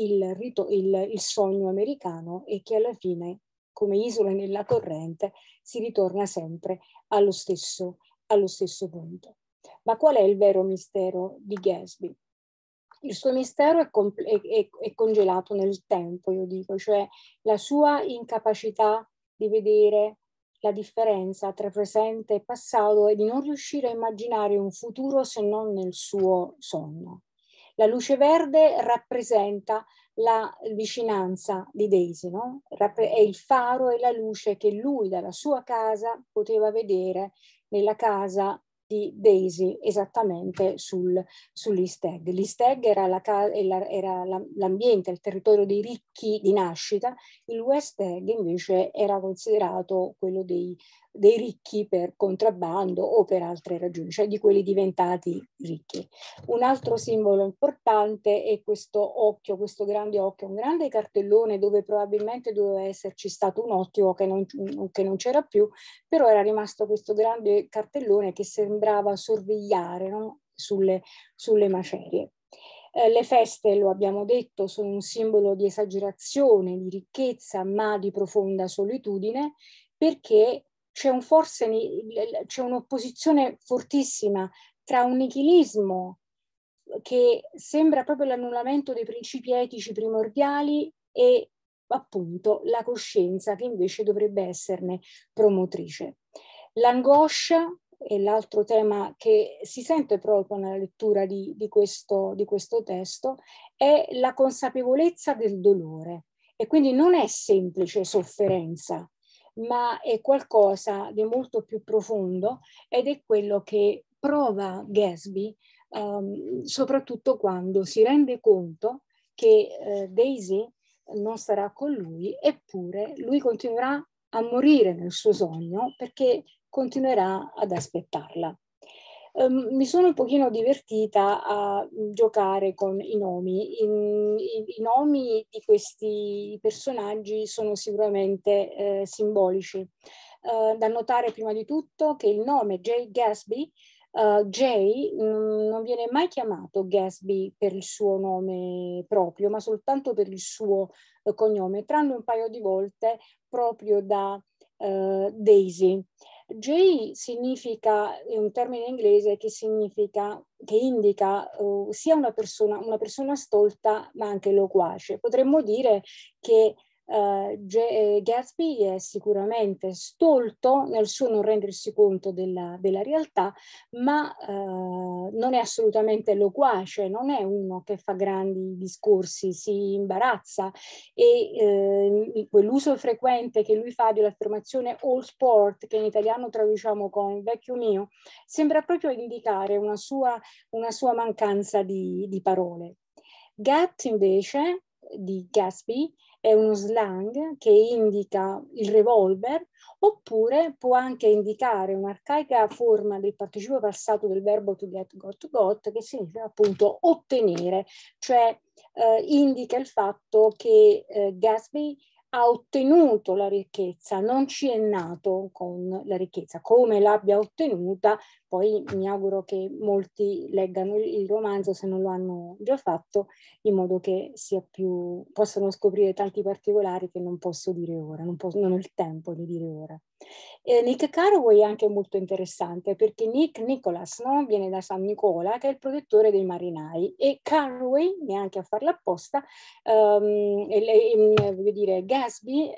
il sogno americano, e che alla fine, come isole nella corrente, si ritorna sempre allo stesso punto. Ma qual è il vero mistero di Gatsby? Il suo mistero è congelato nel tempo, io dico, cioè la sua incapacità di vedere la differenza tra presente e passato e di non riuscire a immaginare un futuro se non nel suo sogno. La luce verde rappresenta la vicinanza di Daisy, no? È il faro e la luce che lui dalla sua casa poteva vedere nella casa di Daisy, esattamente sull'East Egg. L'East Egg era l'ambiente, il territorio dei ricchi di nascita, il West Egg invece era considerato quello dei ricchi per contrabbando o per altre ragioni, cioè di quelli diventati ricchi. Un altro simbolo importante è questo occhio, questo grande occhio, un grande cartellone dove probabilmente doveva esserci stato un occhio che non c'era più, però era rimasto questo grande cartellone che sembrava sorvegliare, no? sulle macerie. Le feste, lo abbiamo detto, sono un simbolo di esagerazione, di ricchezza, ma di profonda solitudine, perché c'è un'opposizione fortissima tra un nichilismo che sembra proprio l'annullamento dei principi etici primordiali e appunto la coscienza che invece dovrebbe esserne promotrice. L'angoscia è l'altro tema che si sente proprio nella lettura di questo testo, è la consapevolezza del dolore, e quindi non è semplice sofferenza, ma è qualcosa di molto più profondo, ed è quello che prova Gatsby soprattutto quando si rende conto che Daisy non sarà con lui, eppure lui continuerà a morire nel suo sogno perché continuerà ad aspettarla. Mi sono un pochino divertita a giocare con i nomi. I nomi di questi personaggi sono sicuramente simbolici. Da notare prima di tutto che il nome Jay Gatsby, Jay non viene mai chiamato Gatsby per il suo nome proprio, ma soltanto per il suo cognome, tranne un paio di volte proprio da Daisy. Jay significa, è un termine inglese che indica sia una persona stolta ma anche loquace. Potremmo dire che Gatsby è sicuramente stolto nel suo non rendersi conto della realtà, ma non è assolutamente loquace, non è uno che fa grandi discorsi, si imbarazza, e quell'uso frequente che lui fa dell'affermazione all sport, che in italiano traduciamo con vecchio mio, sembra proprio indicare una sua mancanza di parole. Gat invece di Gatsby è uno slang che indica il revolver, oppure può anche indicare un'arcaica forma del participio passato del verbo to get, got, che significa appunto ottenere, cioè indica il fatto che Gatsby ha ottenuto la ricchezza, non ci è nato con la ricchezza. Come l'abbia ottenuta, poi mi auguro che molti leggano il romanzo, se non lo hanno già fatto, in modo che possano scoprire tanti particolari che non posso dire ora, non ho il tempo di dire ora. Nick Carraway è anche molto interessante, perché Nicholas, no? Viene da San Nicola, che è il protettore dei marinai, e Carraway, neanche a farla apposta, voglio dire, Gatsby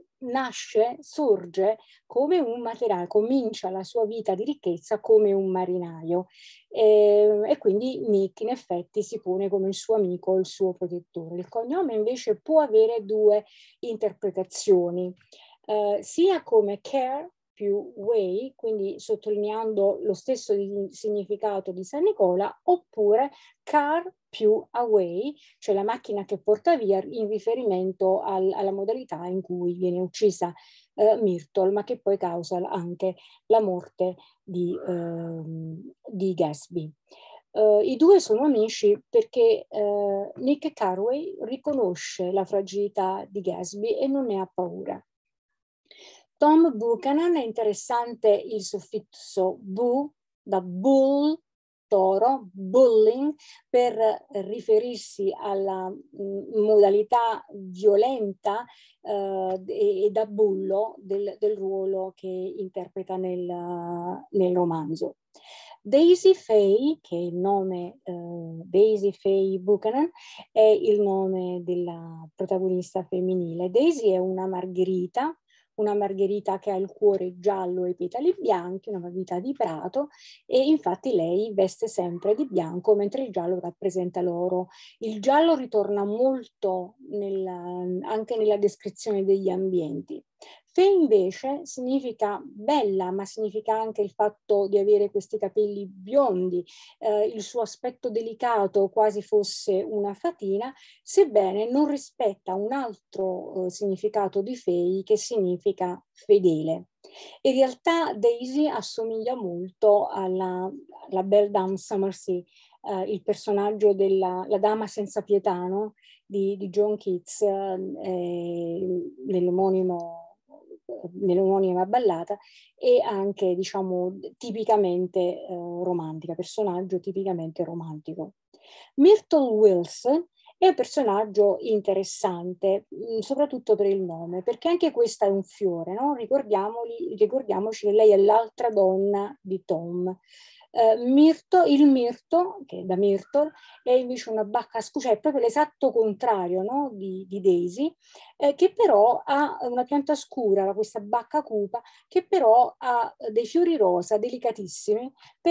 sorge come un materiale, comincia la sua vita di ricchezza come un marinaio, e quindi Nick in effetti si pone come il suo amico, il suo protettore. Il cognome invece può avere due interpretazioni, sia come Care più Way, quindi sottolineando lo stesso significato di San Nicola, oppure Car più Away, cioè la macchina che porta via, in riferimento alla modalità in cui viene uccisa Myrtle, ma che poi causa anche la morte di Gatsby. I due sono amici perché Nick Carraway riconosce la fragilità di Gatsby e non ne ha paura. Tom Buchanan, è interessante il suffisso bu, da bull, toro, bullying, per riferirsi alla modalità violenta e da bullo del ruolo che interpreta nel romanzo. Daisy Faye, che è il nome, Daisy Faye Buchanan, è il nome della protagonista femminile. Daisy è una margherita che ha il cuore giallo e i petali bianchi, una margherita di prato, e infatti lei veste sempre di bianco, mentre il giallo rappresenta l'oro. Il giallo ritorna molto anche nella descrizione degli ambienti. Faye invece significa bella, ma significa anche il fatto di avere questi capelli biondi, il suo aspetto delicato, quasi fosse una fatina, sebbene non rispetta un altro significato di Faye, che significa fedele. In realtà Daisy assomiglia molto alla Belle Dame Summersea, il personaggio della la dama senza pietà, no? di John Keats, nell'omonima ballata, e anche, diciamo, tipicamente romantica, personaggio tipicamente romantico. Myrtle Wills è un personaggio interessante, soprattutto per il nome, perché anche questa è un fiore, no? Ricordiamoci che lei è l'altra donna di Tom. Il mirto, che è da Myrtle, è invece una bacca, scusa, è proprio l'esatto contrario, no? di Daisy, che però ha una pianta scura, questa bacca cupa, che però ha dei fiori rosa delicatissimi,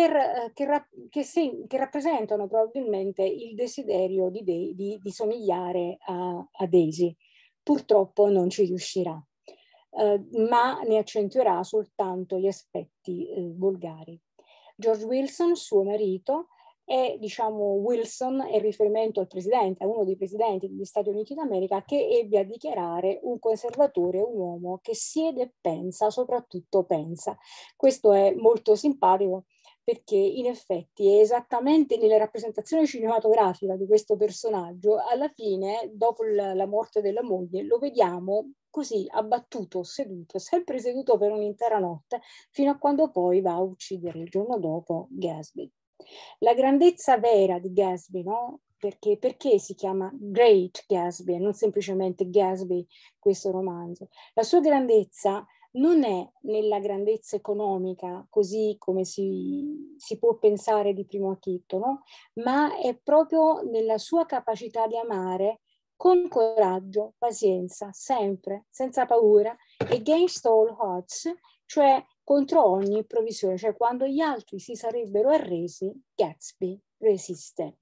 che rappresentano probabilmente il desiderio di somigliare a Daisy. Purtroppo non ci riuscirà, ma ne accentuerà soltanto gli aspetti volgari. George Wilson, suo marito, Wilson è riferimento al presidente, a uno dei presidenti degli Stati Uniti d'America, che ebbe a dichiarare un conservatore, un uomo che siede e pensa, soprattutto pensa. Questo è molto simpatico, perché in effetti è esattamente nella rappresentazione cinematografica di questo personaggio, alla fine, dopo la morte della moglie, lo vediamo così abbattuto, seduto, sempre seduto per un'intera notte, fino a quando poi va a uccidere il giorno dopo Gatsby. La grandezza vera di Gatsby, no? Perché si chiama Great Gatsby e non semplicemente Gatsby questo romanzo? La sua grandezza non è nella grandezza economica, così come si può pensare di primo acchito, no? Ma è proprio nella sua capacità di amare con coraggio, pazienza, sempre, senza paura, against all odds, cioè contro ogni provvisione, cioè quando gli altri si sarebbero arresi, Gatsby resiste.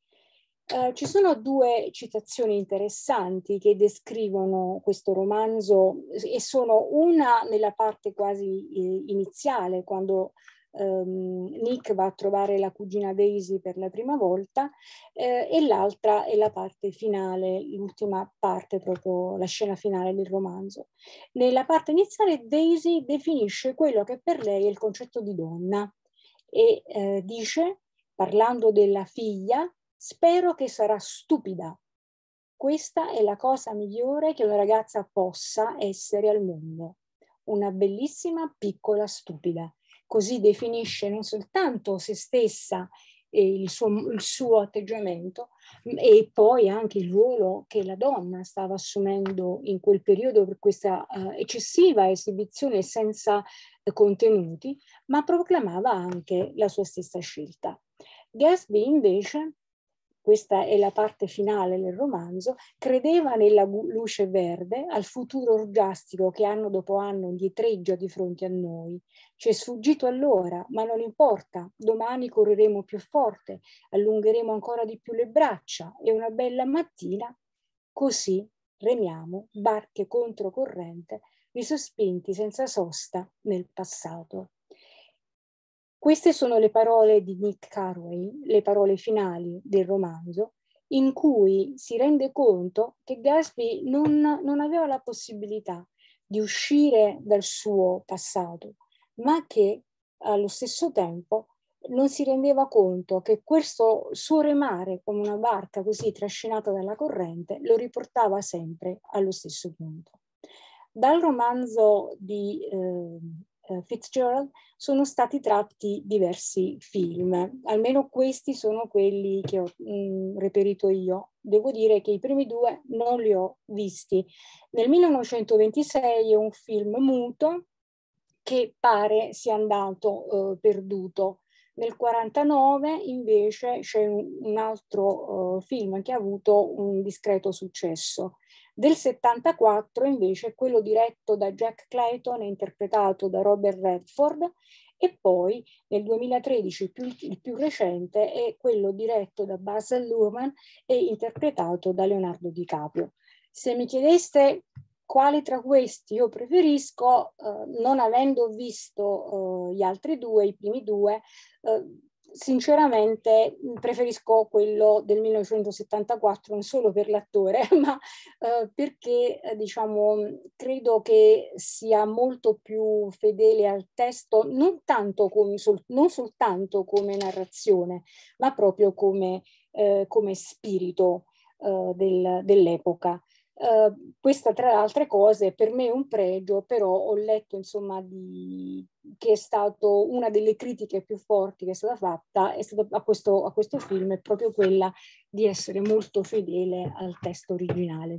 Ci sono due citazioni interessanti che descrivono questo romanzo e sono una nella parte quasi iniziale, quando Nick va a trovare la cugina Daisy per la prima volta, e l'altra è la parte finale, l'ultima parte, proprio la scena finale del romanzo. Nella parte iniziale Daisy definisce quello che per lei è il concetto di donna e dice, parlando della figlia, spero che sarà stupida. Questa è la cosa migliore che una ragazza possa essere al mondo. Una bellissima piccola stupida. Così definisce non soltanto se stessa e il suo atteggiamento, e poi anche il ruolo che la donna stava assumendo in quel periodo per questa eccessiva esibizione senza contenuti, ma proclamava anche la sua stessa scelta. Gatsby invece, questa è la parte finale del romanzo, credeva nella luce verde, al futuro orgiastico che anno dopo anno indietreggia di fronte a noi. Ci è sfuggito allora, ma non importa, domani correremo più forte, allungheremo ancora di più le braccia e una bella mattina, così remiamo, barche controcorrente, risospinti senza sosta nel passato. Queste sono le parole di Nick Carraway, le parole finali del romanzo, in cui si rende conto che Gatsby non aveva la possibilità di uscire dal suo passato, ma che allo stesso tempo non si rendeva conto che questo suo remare come una barca così trascinata dalla corrente lo riportava sempre allo stesso punto. Dal romanzo di Fitzgerald sono stati tratti diversi film, almeno questi sono quelli che ho reperito io. Devo dire che i primi due non li ho visti. Nel 1926 è un film muto che pare sia andato perduto. Nel 1949 invece c'è un altro film che ha avuto un discreto successo. Del 74 invece quello diretto da Jack Clayton e interpretato da Robert Redford, e poi nel 2013 il più recente è quello diretto da Baz Luhrmann e interpretato da Leonardo DiCaprio. Se mi chiedeste quali tra questi io preferisco, non avendo visto gli altri due, i primi due, sinceramente preferisco quello del 1974, non solo per l'attore, ma perché diciamo, credo che sia molto più fedele al testo, non soltanto come narrazione, ma proprio come spirito dell'epoca. Questa tra le altre cose per me è un pregio, però ho letto insomma che è stato una delle critiche più forti che è stata fatta a questo film è proprio quella di essere molto fedele al testo originale.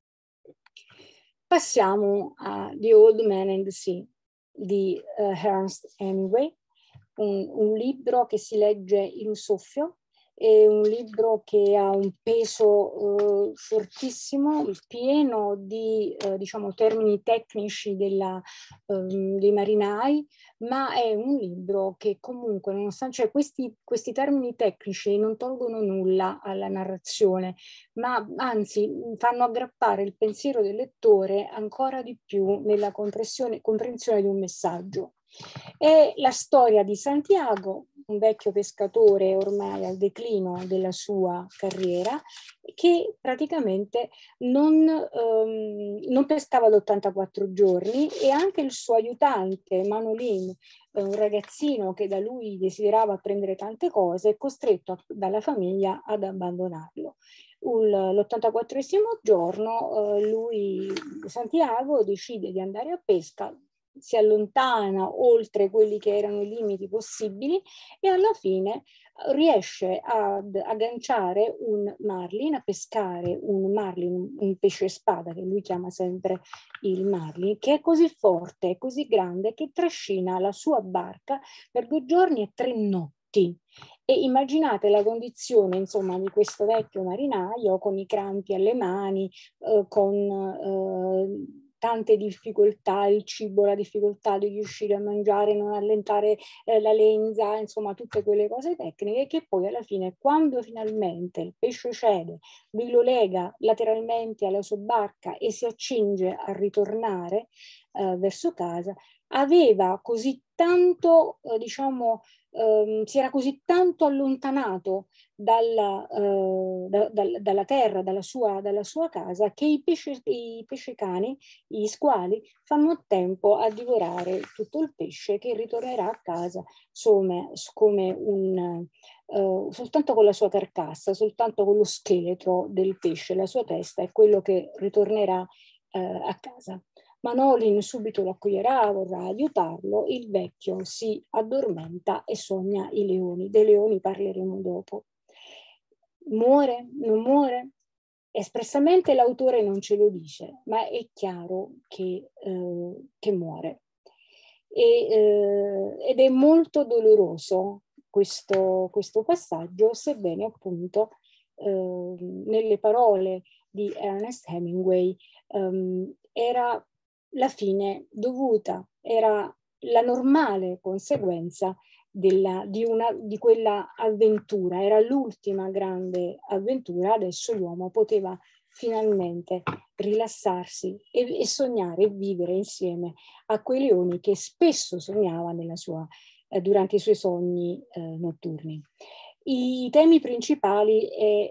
Passiamo a The Old Man and the Sea di Ernest Hemingway, un libro che si legge in soffio. È un libro che ha un peso fortissimo, pieno di diciamo, termini tecnici dei marinai, ma è un libro che comunque, nonostante cioè questi termini tecnici non tolgono nulla alla narrazione, ma anzi fanno aggrappare il pensiero del lettore ancora di più nella comprensione di un messaggio. È la storia di Santiago, un vecchio pescatore ormai al declino della sua carriera, che praticamente non pescava da 84 giorni, e anche il suo aiutante Manolin, un ragazzino che da lui desiderava apprendere tante cose, è costretto dalla famiglia ad abbandonarlo. L'84esimo giorno Santiago decide di andare a pesca, si allontana oltre quelli che erano i limiti possibili e alla fine riesce ad agganciare un marlin, a pescare un marlin, un pesce spada che lui chiama sempre il marlin, che è così forte, è così grande che trascina la sua barca per 2 giorni e 3 notti. E immaginate la condizione, insomma, di questo vecchio marinaio con i crampi alle mani, con tante difficoltà, il cibo, la difficoltà di riuscire a mangiare, non allentare la lenza, insomma tutte quelle cose tecniche che poi alla fine, quando finalmente il pesce cede, lui lo lega lateralmente alla sua barca e si accinge a ritornare verso casa, aveva così tanto, si era così tanto allontanato dalla terra, dalla sua casa, che i pescecani, gli squali, fanno tempo a divorare tutto il pesce, che ritornerà a casa soltanto con la sua carcassa, soltanto con lo scheletro del pesce, la sua testa è quello che ritornerà a casa. Manolin subito lo accoglierà, vorrà aiutarlo, il vecchio si addormenta e sogna i leoni. Dei leoni parleremo dopo. Muore? Non muore? Espressamente l'autore non ce lo dice, ma è chiaro che muore. Ed è molto doloroso questo passaggio, sebbene appunto nelle parole di Ernest Hemingway era la fine dovuta, era la normale conseguenza di quella avventura, era l'ultima grande avventura. Adesso l'uomo poteva finalmente rilassarsi e sognare e vivere insieme a quei leoni che spesso sognava durante i suoi sogni notturni. I temi principali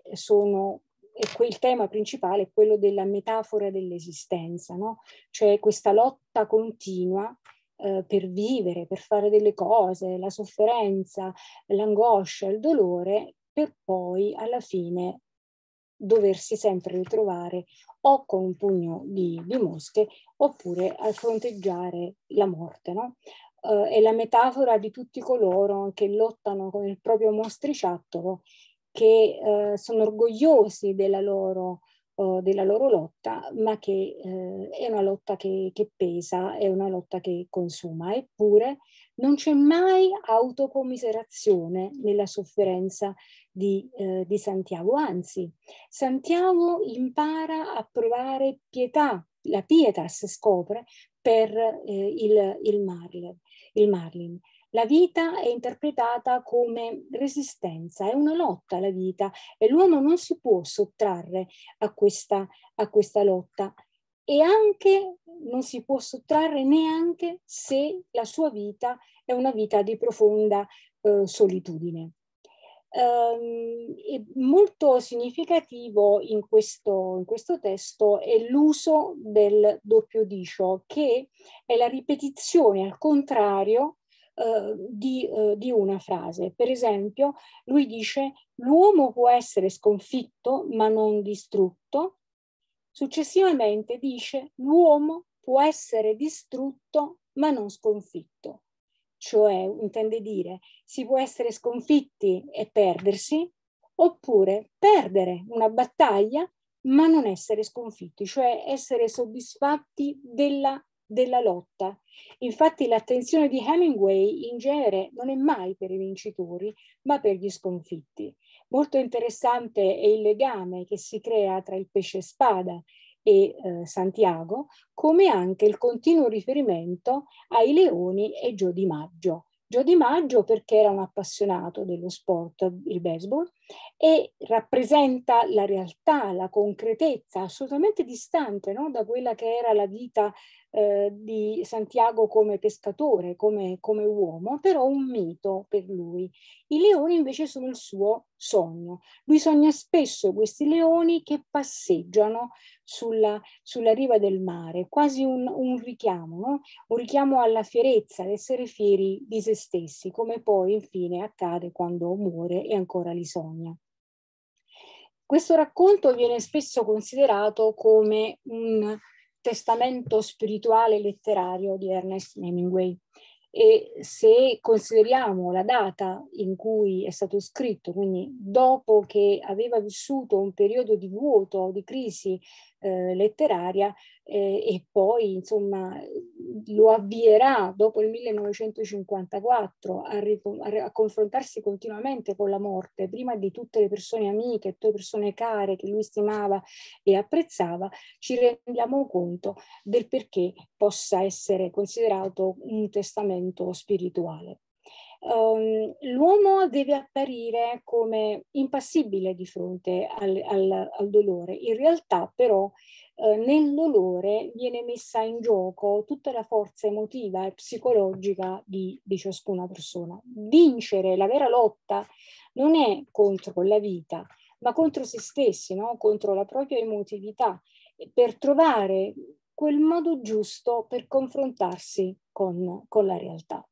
il tema principale è quello della metafora dell'esistenza, no? Cioè questa lotta continua per vivere, per fare delle cose, la sofferenza, l'angoscia, il dolore, per poi alla fine doversi sempre ritrovare o con un pugno di mosche oppure a fronteggiare la morte, no? È la metafora di tutti coloro che lottano con il proprio mostriciattolo, che sono orgogliosi della loro lotta, ma che è una lotta che pesa, è una lotta che consuma. Eppure non c'è mai autocommiserazione nella sofferenza di Santiago, anzi, Santiago impara a provare pietà, la pietas scopre per il Marlin. La vita è interpretata come resistenza, è una lotta la vita e l'uomo non si può sottrarre a questa lotta, e anche non si può sottrarre neanche se la sua vita è una vita di profonda solitudine. Molto significativo in questo testo è l'uso del doppio dicio, che è la ripetizione al contrario di una frase. Per esempio, lui dice: l'uomo può essere sconfitto ma non distrutto. Successivamente dice: l'uomo può essere distrutto ma non sconfitto. Cioè, intende dire, si può essere sconfitti e perdersi, oppure perdere una battaglia ma non essere sconfitti, cioè essere soddisfatti della lotta. Infatti l'attenzione di Hemingway in genere non è mai per i vincitori, ma per gli sconfitti. Molto interessante è il legame che si crea tra il pesce spada e Santiago, come anche il continuo riferimento ai leoni e Joe DiMaggio. Joe DiMaggio perché era un appassionato dello sport, il baseball, e rappresenta la realtà, la concretezza assolutamente distante, no? Da quella che era la vita di Santiago come pescatore, come uomo, però un mito per lui. I leoni invece sono il suo sogno. Lui sogna spesso questi leoni che passeggiano sulla riva del mare, quasi un richiamo, no? Un richiamo alla fierezza, ad essere fieri di se stessi, come poi infine accade quando muore e ancora li sogna. Questo racconto viene spesso considerato come un testamento spirituale letterario di Ernest Hemingway. E se consideriamo la data in cui è stato scritto, quindi dopo che aveva vissuto un periodo di vuoto, di crisi letteraria, e poi insomma lo avvierà dopo il 1954 a confrontarsi continuamente con la morte, prima di tutte le persone amiche, tutte le persone care che lui stimava e apprezzava. Ci rendiamo conto del perché possa essere considerato un testamento spirituale. L'uomo deve apparire come impassibile di fronte al dolore. In realtà però nel dolore viene messa in gioco tutta la forza emotiva e psicologica di ciascuna persona. Vincere, la vera lotta non è contro la vita, ma contro se stessi, no? Contro la propria emotività, per trovare quel modo giusto per confrontarsi con la realtà.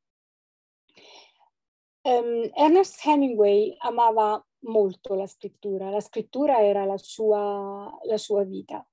Ernest Hemingway amava molto la scrittura era la sua vita.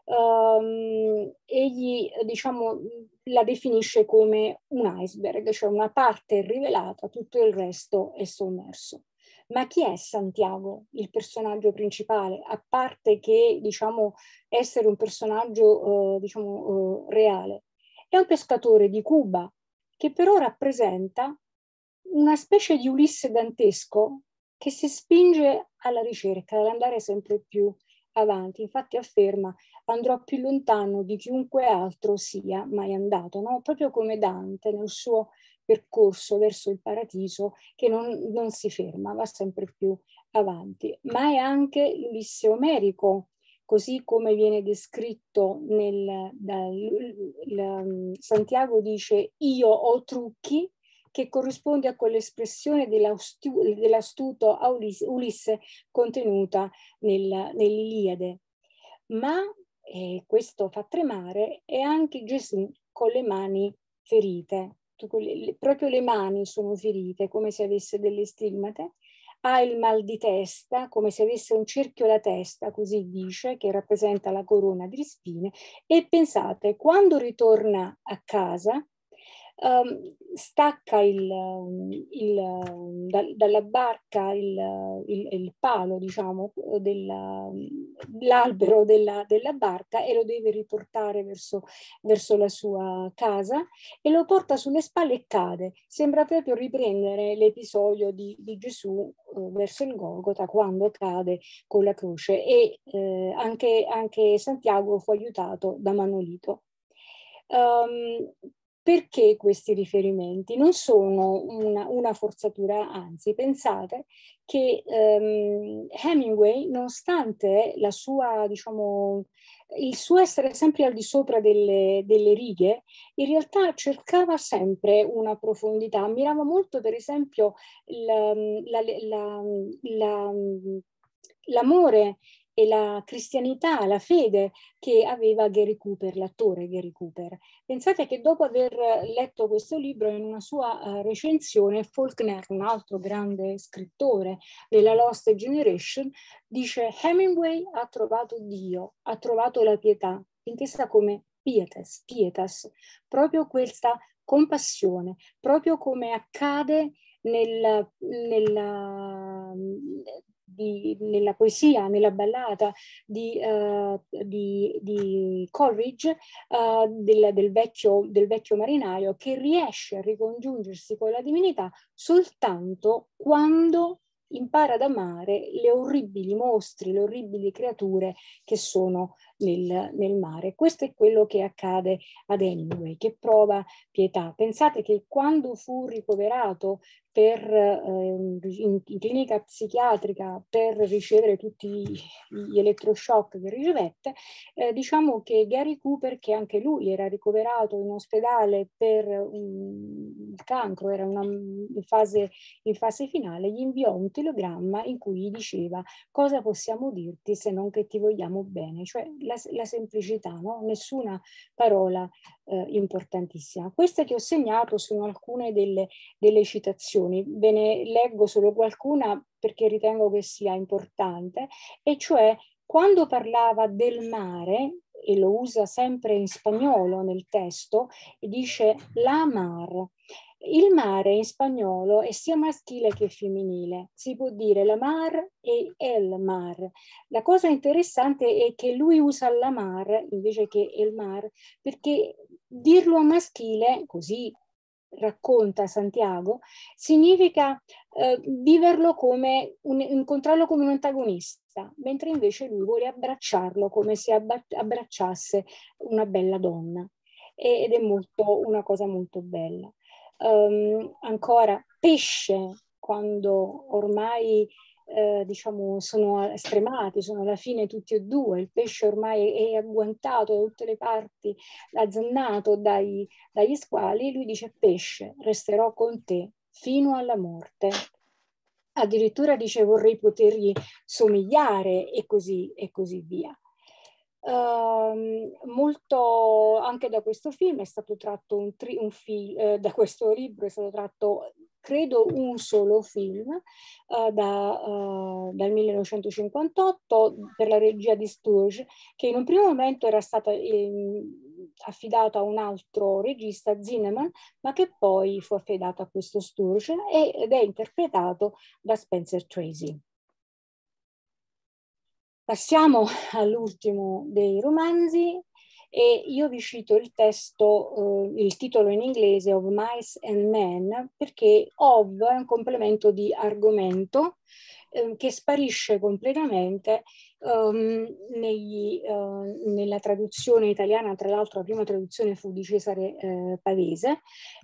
Egli, diciamo, la definisce come un iceberg, cioè una parte rivelata, tutto il resto è sommerso. Ma chi è Santiago, il personaggio principale, a parte che, diciamo, essere un personaggio, reale? È un pescatore di Cuba che però rappresenta una specie di Ulisse dantesco che si spinge alla ricerca, ad andare sempre più avanti. Infatti afferma: andrò più lontano di chiunque altro sia mai andato, no? Proprio come Dante nel suo percorso verso il paradiso, che non si ferma, va sempre più avanti. Ma è anche l'Ulisse omerico, così come viene descritto Santiago dice: io ho trucchi, che corrisponde a quell'espressione dell'astuto Ulisse contenuta nell'Iliade. Ma, questo fa tremare, è anche Gesù con le mani ferite. Proprio le mani sono ferite, come se avesse delle stigmate. Ha il mal di testa, come se avesse un cerchio alla testa, così dice, che rappresenta la corona di spine. E pensate, quando ritorna a casa, stacca dalla barca il palo, diciamo, l'albero della barca, e lo deve riportare verso la sua casa, e lo porta sulle spalle e cade. Sembra proprio riprendere l'episodio di Gesù verso il Golgota, quando cade con la croce, e anche Santiago fu aiutato da Manolito. Perché questi riferimenti? Non sono una forzatura, anzi, pensate che Hemingway, nonostante la sua, diciamo, il suo essere sempre al di sopra delle righe, in realtà cercava sempre una profondità. Ammirava molto, per esempio, l'amore e la cristianità, la fede che aveva Gary Cooper, l'attore Gary Cooper. Pensate che dopo aver letto questo libro, in una sua recensione, Faulkner, un altro grande scrittore della Lost Generation, dice: Hemingway ha trovato Dio, ha trovato la pietà, intesa come pietas, proprio questa compassione, proprio come accade nella poesia, nella ballata di Coleridge, del vecchio marinaio, che riesce a ricongiungersi con la divinità soltanto quando impara ad amare le orribili mostri, le orribili creature che sono nel mare. Questo è quello che accade ad Hemingway, che prova pietà. Pensate che quando fu ricoverato in clinica psichiatrica per ricevere tutti gli elettroshock che ricevette, diciamo che Gary Cooper, che anche lui era ricoverato in ospedale per il cancro, era in fase finale, gli inviò un telegramma in cui gli diceva: cosa possiamo dirti se non che ti vogliamo bene? Cioè la semplicità, no? Nessuna parola importantissima. Queste che ho segnato sono alcune delle citazioni. Ve ne leggo solo qualcuna perché ritengo che sia importante, e cioè quando parlava del mare, e lo usa sempre in spagnolo nel testo, e dice la mar. Il mare in spagnolo è sia maschile che femminile, si può dire la mar e el mar. La cosa interessante è che lui usa la mar invece che il mar, perché dirlo a maschile, così racconta Santiago, significa viverlo come incontrarlo come un antagonista, mentre invece lui vuole abbracciarlo come se abbracciasse una bella donna, ed è una cosa molto bella. Ancora pesce, quando ormai diciamo sono stremati, sono alla fine tutti e due, il pesce ormai è agguantato da tutte le parti, azzannato dagli squali, lui dice: pesce, resterò con te fino alla morte. Addirittura dice: vorrei potergli somigliare, e così via. Molto anche da questo film è stato tratto da questo libro è stato tratto, credo, un solo film dal 1958 per la regia di Sturge, che in un primo momento era stata affidato a un altro regista, Zinnemann, ma che poi fu affidato a questo Sturge ed è interpretato da Spencer Tracy. Passiamo all'ultimo dei romanzi, e io vi cito il testo, il titolo in inglese, Of Mice and Men, perché of è un complemento di argomento che sparisce completamente nella traduzione italiana. Tra l'altro la prima traduzione fu di Cesare Pavese,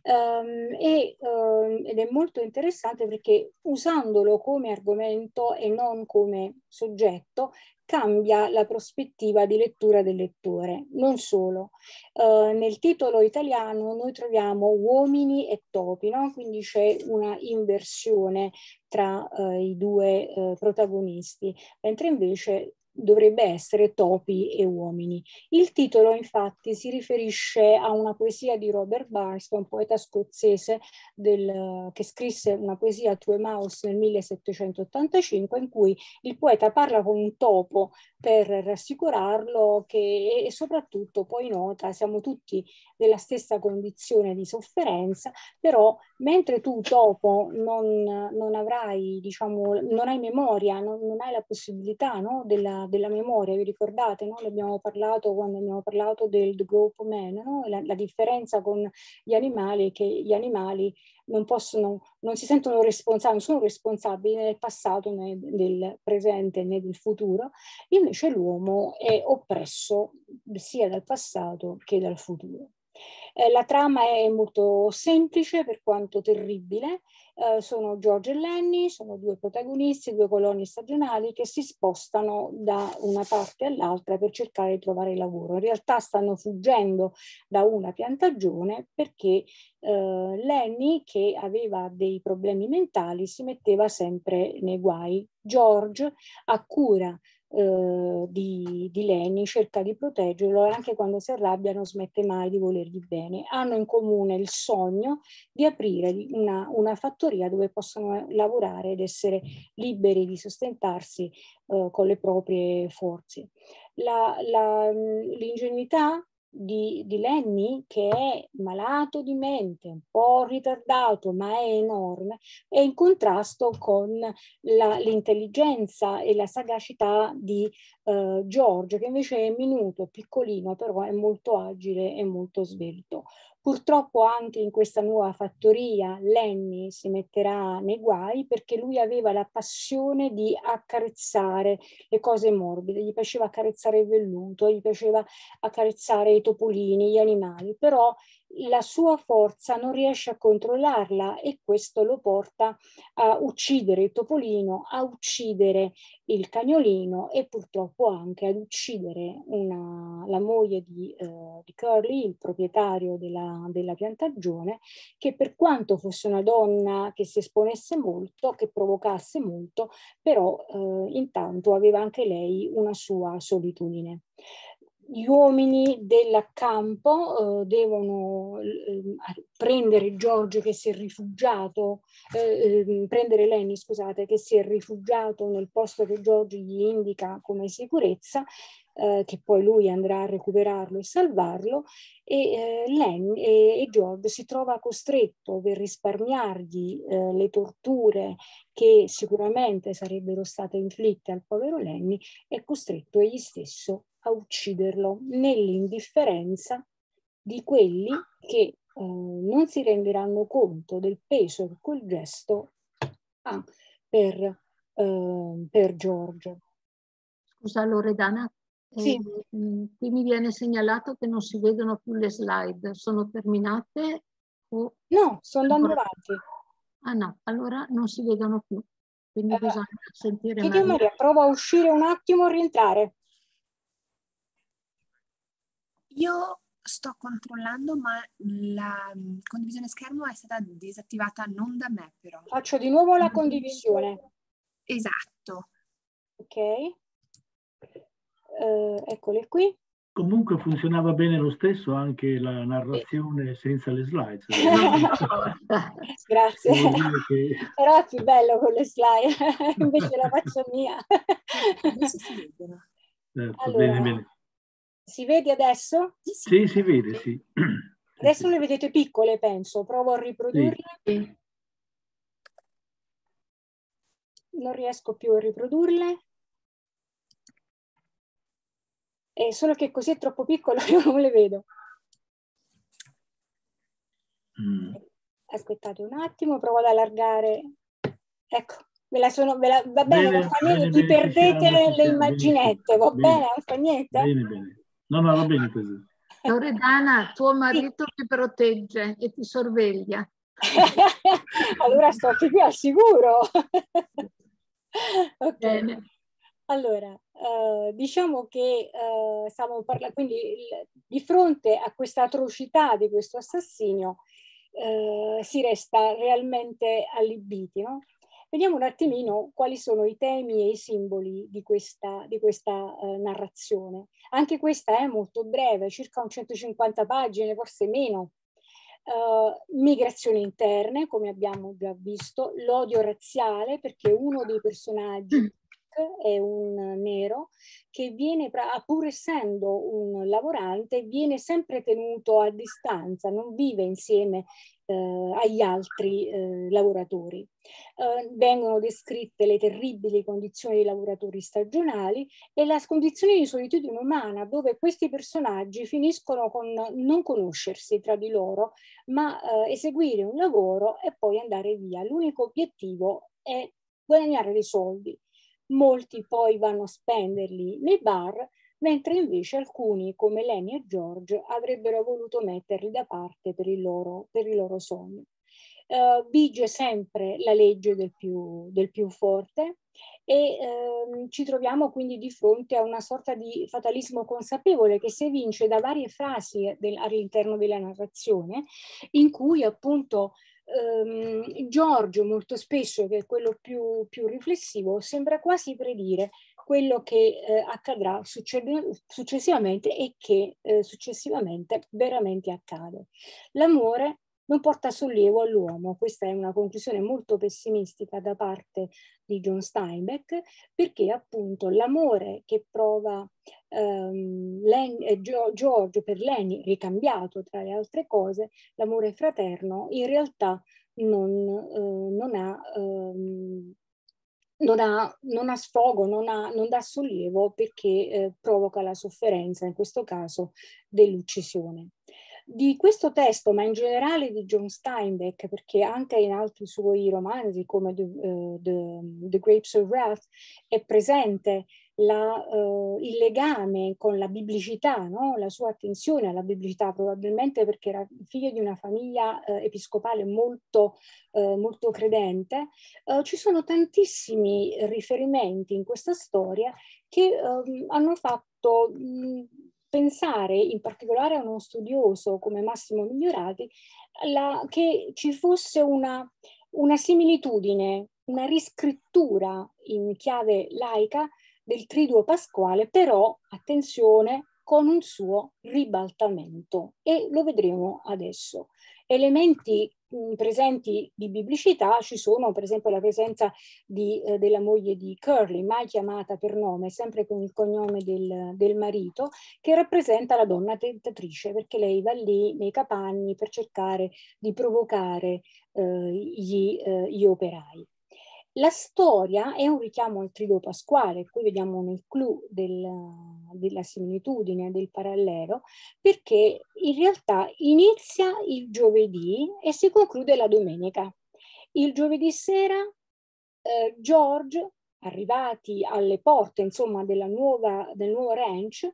ed è molto interessante perché usandolo come argomento e non come soggetto cambia la prospettiva di lettura del lettore. Non solo, nel titolo italiano noi troviamo uomini e topi, no? Quindi c'è una inversione tra i due protagonisti, mentre invece dovrebbe essere topi e uomini. Il titolo infatti si riferisce a una poesia di Robert Burns, un poeta scozzese che scrisse una poesia, To a Mouse, nel 1785, in cui il poeta parla con un topo per rassicurarlo e soprattutto poi nota: siamo tutti nella stessa condizione di sofferenza, però mentre tu topo non avrai, diciamo, non hai memoria, non hai la possibilità, no, della memoria. Vi ricordate, no? Ne abbiamo parlato quando abbiamo parlato del The Growth of Man, no? La differenza con gli animali è che gli animali non si sentono responsabili, non sono responsabili né del passato né del presente né del futuro. Invece l'uomo è oppresso sia dal passato che dal futuro. La trama è molto semplice per quanto terribile. Sono George e Lenny, sono due protagonisti, due coloni stagionali che si spostano da una parte all'altra per cercare di trovare lavoro. In realtà stanno fuggendo da una piantagione perché Lenny, che aveva dei problemi mentali, si metteva sempre nei guai. George ha cura di Lenny, cerca di proteggerlo, e anche quando si arrabbia non smette mai di volergli bene. Hanno in comune il sogno di aprire una fattoria dove possono lavorare ed essere liberi di sostentarsi con le proprie forze. L'ingenuità di Lenny, che è malato di mente, un po' ritardato, ma è enorme, è in contrasto con l'intelligenza e la sagacità di George, che invece è minuto, piccolino, però è molto agile e molto svelto. Purtroppo anche in questa nuova fattoria Lenny si metterà nei guai, perché lui aveva la passione di accarezzare le cose morbide, gli piaceva accarezzare il velluto, gli piaceva accarezzare i topolini, gli animali, però la sua forza non riesce a controllarla, e questo lo porta a uccidere il topolino, a uccidere il cagnolino e purtroppo anche ad uccidere la moglie di Curly, il proprietario della piantagione, che per quanto fosse una donna che si esponesse molto, che provocasse molto, però intanto aveva anche lei una sua solitudine. Gli uomini dell'accampo devono prendere George, che si è rifugiato, prendere Lenny, scusate, che si è rifugiato nel posto che George gli indica come sicurezza, che poi lui andrà a recuperarlo e salvarlo, e George si trova costretto, per risparmiargli le torture che sicuramente sarebbero state inflitte al povero Lenny, è costretto egli stesso a ucciderlo nell'indifferenza di quelli che non si renderanno conto del peso che quel gesto ha per George. Scusa Loredana, Sì. qui mi viene segnalato che non si vedono più le slide, sono terminate? O no, sto andando avanti. Ah no, allora non si vedono più, quindi bisogna sentire Chiedi a Maria, prova a uscire un attimo e rientrare. Io sto controllando, ma la condivisione schermo è stata disattivata non da me, però. Faccio di nuovo la condivisione. Esatto. Ok. Eccole qui. Comunque funzionava bene lo stesso anche la narrazione senza le slide. Grazie. Che... Però è più bello con le slide, invece la faccio mia. Adesso si vedono. Certo, Allora, bene. Si vede adesso? Sì, si vede, sì. Adesso le vedete piccole, penso. Provo a riprodurle. Sì. Non riesco più a riprodurle. Solo che così è troppo piccolo, io non le vedo. Aspettate un attimo, provo ad allargare. Ecco, va bene, non fa niente, ti perdete le immaginette, va bene, non fa niente? Bene. No, va bene così. Loredana, tuo marito ti protegge e ti sorveglia. Allora sto qui al sicuro. Ok. Bene. Allora, diciamo che stiamo parlando, quindi di fronte a questa atrocità di questo assassinio si resta realmente allibiti, no? Vediamo un attimino quali sono i temi e i simboli di questa narrazione. Anche questa è molto breve, circa un 150 pagine, forse meno. Migrazioni interne, come abbiamo già visto, l'odio razziale, perché uno dei personaggi è un nero che viene, pur essendo un lavorante, viene sempre tenuto a distanza, non vive insieme agli altri lavoratori. Vengono descritte le terribili condizioni dei lavoratori stagionali e la condizione di solitudine umana, dove questi personaggi finiscono con non conoscersi tra di loro, ma eseguire un lavoro e poi andare via. L'unico obiettivo è guadagnare dei soldi. Molti poi vanno a spenderli nei bar, mentre invece alcuni, come Lenny e George, avrebbero voluto metterli da parte per i loro sogni. Vige sempre la legge del più forte e ci troviamo quindi di fronte a una sorta di fatalismo consapevole che si evince da varie frasi all'interno della narrazione, in cui appunto Giorgio molto spesso, che è quello più riflessivo, sembra quasi predire quello che accadrà successivamente e che successivamente veramente accade. L'amore non porta sollievo all'uomo. Questa è una conclusione molto pessimistica da parte di John Steinbeck, perché appunto l'amore che prova George per Lenny, ricambiato tra le altre cose, l'amore fraterno, in realtà non ha sfogo, non dà sollievo, perché provoca la sofferenza, in questo caso dell'uccisione. Di questo testo, ma in generale di John Steinbeck, perché anche in altri suoi romanzi come The Grapes of Wrath è presente il legame con la biblicità, no? La sua attenzione alla biblicità, probabilmente perché era figlio di una famiglia episcopale molto credente. Ci sono tantissimi riferimenti in questa storia che hanno fatto pensare, in particolare a uno studioso come Massimo Migliorati, che ci fosse una similitudine, una riscrittura in chiave laica del Triduo Pasquale, però, attenzione, con un suo ribaltamento, e lo vedremo adesso. Elementi presenti di biblicità ci sono, per esempio, la presenza della moglie di Curly, mai chiamata per nome, sempre con il cognome del marito, che rappresenta la donna tentatrice, perché lei va lì nei capanni per cercare di provocare gli operai. La storia è un richiamo al triduo pasquale, qui vediamo nel clou della similitudine, del parallelo, perché in realtà inizia il giovedì e si conclude la domenica. Il giovedì sera George, arrivati alle porte, insomma, del nuovo ranch,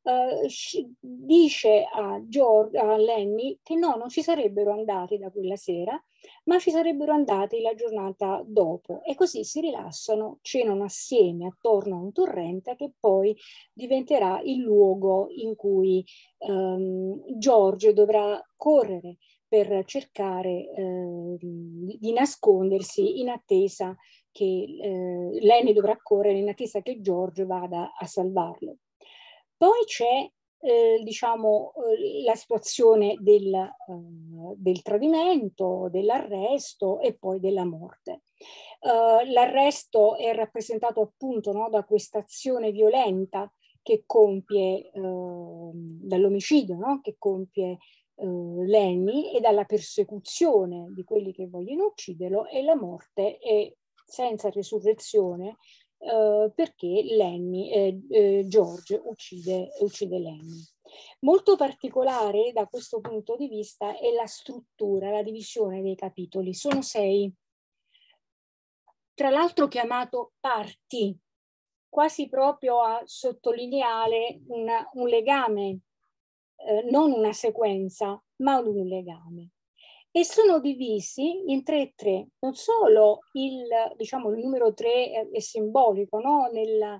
dice a Lenny che no, non ci sarebbero andati da quella sera, ma ci sarebbero andati la giornata dopo, e così si rilassano, cenano assieme attorno a un torrente che poi diventerà il luogo in cui George dovrà correre per cercare di nascondersi in attesa che Lenny dovrà correre in attesa che George vada a salvarlo. Poi c'è diciamo, la situazione del tradimento, dell'arresto e poi della morte. L'arresto è rappresentato appunto, no, da questa azione violenta che compie, dall'omicidio, no, che compie Lenny, e dalla persecuzione di quelli che vogliono ucciderlo, e la morte è senza resurrezione, perché George uccide Lenny. Molto particolare da questo punto di vista è la struttura, la divisione dei capitoli. Sono 6, tra l'altro chiamato parti, quasi proprio a sottolineare un legame, non una sequenza, ma un legame. E sono divisi in 3 e 3. Non solo diciamo, il numero 3 è simbolico, no? nella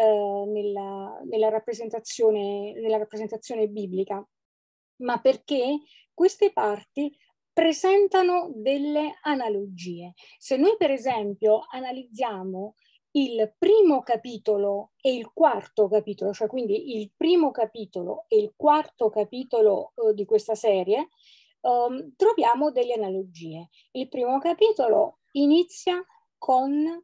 rappresentazione biblica, ma perché queste parti presentano delle analogie. Se noi per esempio analizziamo il primo capitolo e il quarto capitolo, cioè quindi il primo capitolo e il quarto capitolo di questa serie, troviamo delle analogie. Il primo capitolo inizia con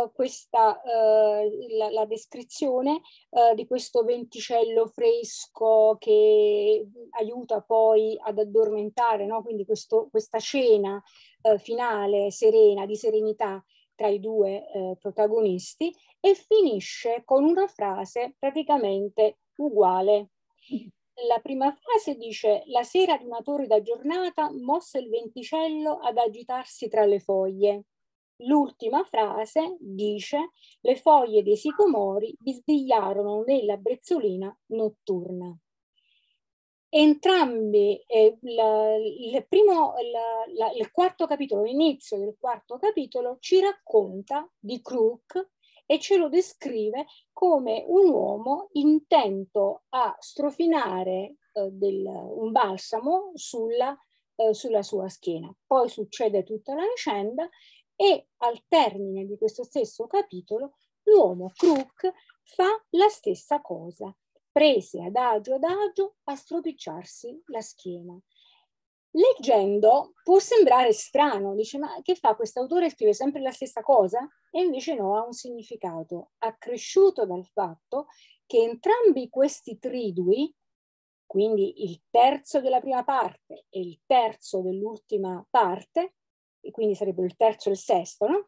la descrizione di questo venticello fresco che aiuta poi ad addormentare, no? Quindi questa cena finale serena, di serenità tra i due protagonisti, e finisce con una frase praticamente uguale. La prima frase dice: la sera di una torrida giornata mosse il venticello ad agitarsi tra le foglie. L'ultima frase dice: le foglie dei sicomori bisbigliarono nella brezzolina notturna. Entrambi, il quarto capitolo, l'inizio del quarto capitolo, ci racconta di Crook e ce lo descrive come un uomo intento a strofinare un balsamo sulla sua schiena. Poi succede tutta la vicenda e al termine di questo stesso capitolo l'uomo Crook fa la stessa cosa, prese adagio a stropicciarsi la schiena. Leggendo può sembrare strano, dice: ma che fa quest'autore, scrive sempre la stessa cosa? E invece no, ha un significato accresciuto dal fatto che entrambi questi tridui, quindi il terzo della prima parte e il terzo dell'ultima parte, e quindi sarebbe il terzo e il sesto, no?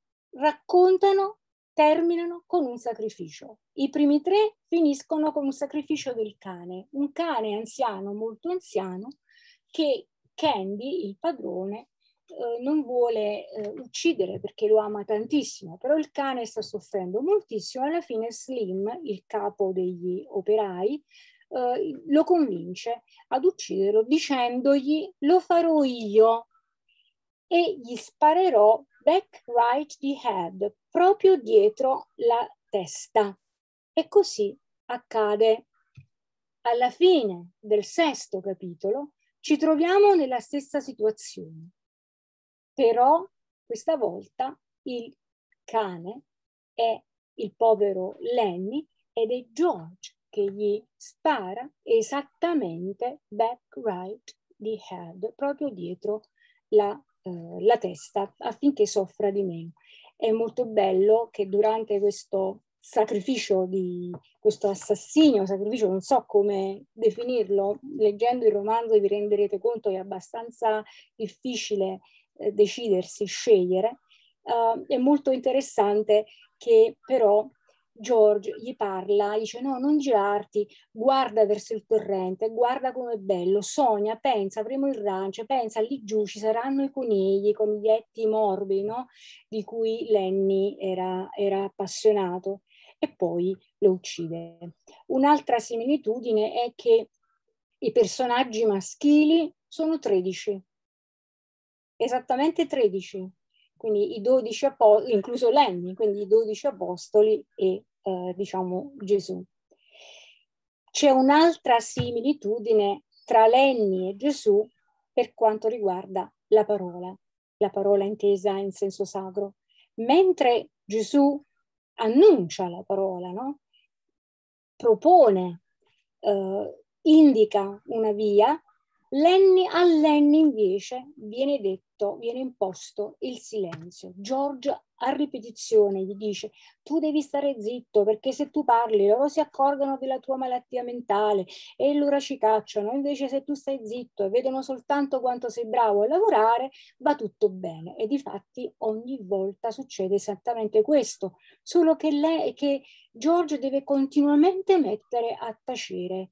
Terminano con un sacrificio. I primi 3 finiscono con un sacrificio del cane, un cane anziano, molto anziano, che Candy, il padrone, non vuole uccidere perché lo ama tantissimo, però il cane sta soffrendo moltissimo. Alla fine Slim, il capo degli operai, lo convince ad ucciderlo dicendogli: lo farò io e gli sparerò back right the head, proprio dietro la testa. E così accade. Alla fine del sesto capitolo ci troviamo nella stessa situazione, però questa volta il cane è il povero Lenny ed è George che gli spara esattamente back right the head, proprio dietro la testa, affinché soffra di meno. È molto bello che durante questo sacrificio, questo assassinio, sacrificio, non so come definirlo, leggendo il romanzo vi renderete conto che è abbastanza difficile decidersi, scegliere. È molto interessante che però George gli parla, dice no, non girarti, guarda verso il torrente, guarda com'è bello, sogna, pensa, avremo il rancio, pensa lì giù ci saranno i conigli, i coniglietti morbidi, no? Di cui Lenny era appassionato, e poi lo uccide. Un'altra similitudine è che i personaggi maschili sono 13, esattamente 13. Quindi i 12 apostoli, incluso Lenny, quindi i 12 apostoli e diciamo Gesù. C'è un'altra similitudine tra Lenny e Gesù per quanto riguarda la parola intesa in senso sacro. Mentre Gesù annuncia la parola, no? Propone, indica una via, a Lenny invece viene detto, viene imposto il silenzio. George a ripetizione gli dice tu devi stare zitto perché se tu parli loro si accorgono della tua malattia mentale e allora ci cacciano, invece se tu stai zitto e vedono soltanto quanto sei bravo a lavorare va tutto bene. E difatti ogni volta succede esattamente questo, solo che George deve continuamente mettere a tacere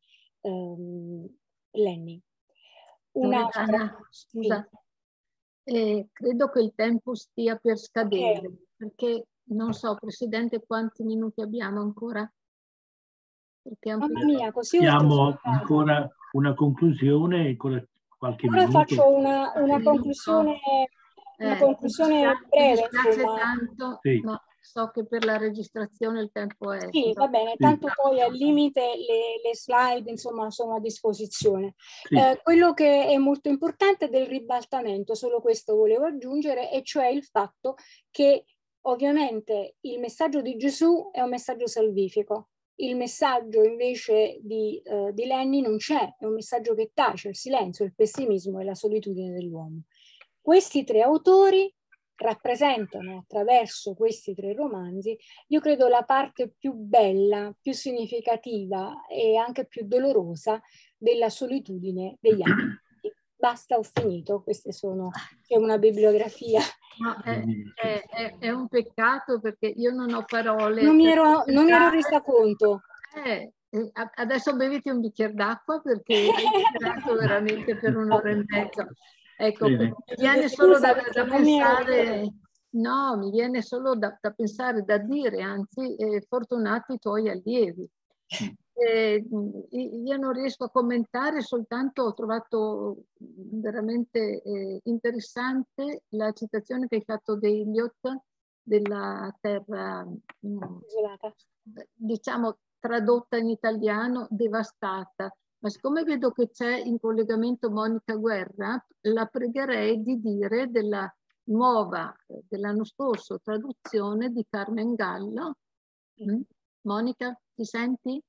Lenny. Loredana, scusa, credo che il tempo stia per scadere, perché non so, Presidente, quanti minuti abbiamo ancora? Perché mamma mia, così abbiamo ancora una conclusione, ancora qualche ora minuto. faccio una conclusione, una conclusione breve, insomma. Tanto, sì. ma so che per la registrazione il tempo è... Sì, va bene, tanto poi al limite le slide insomma sono a disposizione. Sì. Quello che è molto importante è del ribaltamento, solo questo volevo aggiungere, e cioè il fatto che ovviamente il messaggio di Gesù è un messaggio salvifico. Il messaggio invece di Lenny non c'è, è un messaggio che tace il silenzio, il pessimismo e la solitudine dell'uomo. Questi tre autori rappresentano attraverso questi tre romanzi, io credo, la parte più bella, più significativa e anche più dolorosa della solitudine degli anni. Basta, ho finito, queste sono, c'è una bibliografia. No, è un peccato perché io non ho parole. Non mi ero resa conto. Adesso beviti un bicchiere d'acqua perché hai parlato veramente per un'ora e mezza. Ecco, mi viene solo da pensare, no, mi viene solo da pensare, da dire, anzi, fortunati i tuoi allievi. Io non riesco a commentare, soltanto ho trovato veramente interessante la citazione che hai fatto di Eliot della terra, diciamo tradotta in italiano, devastata. Ma siccome vedo che c'è in collegamento Monica Guerra, la pregherei di dire della nuova, dell'anno scorso, traduzione di Carmen Gallo. Monica, ti senti?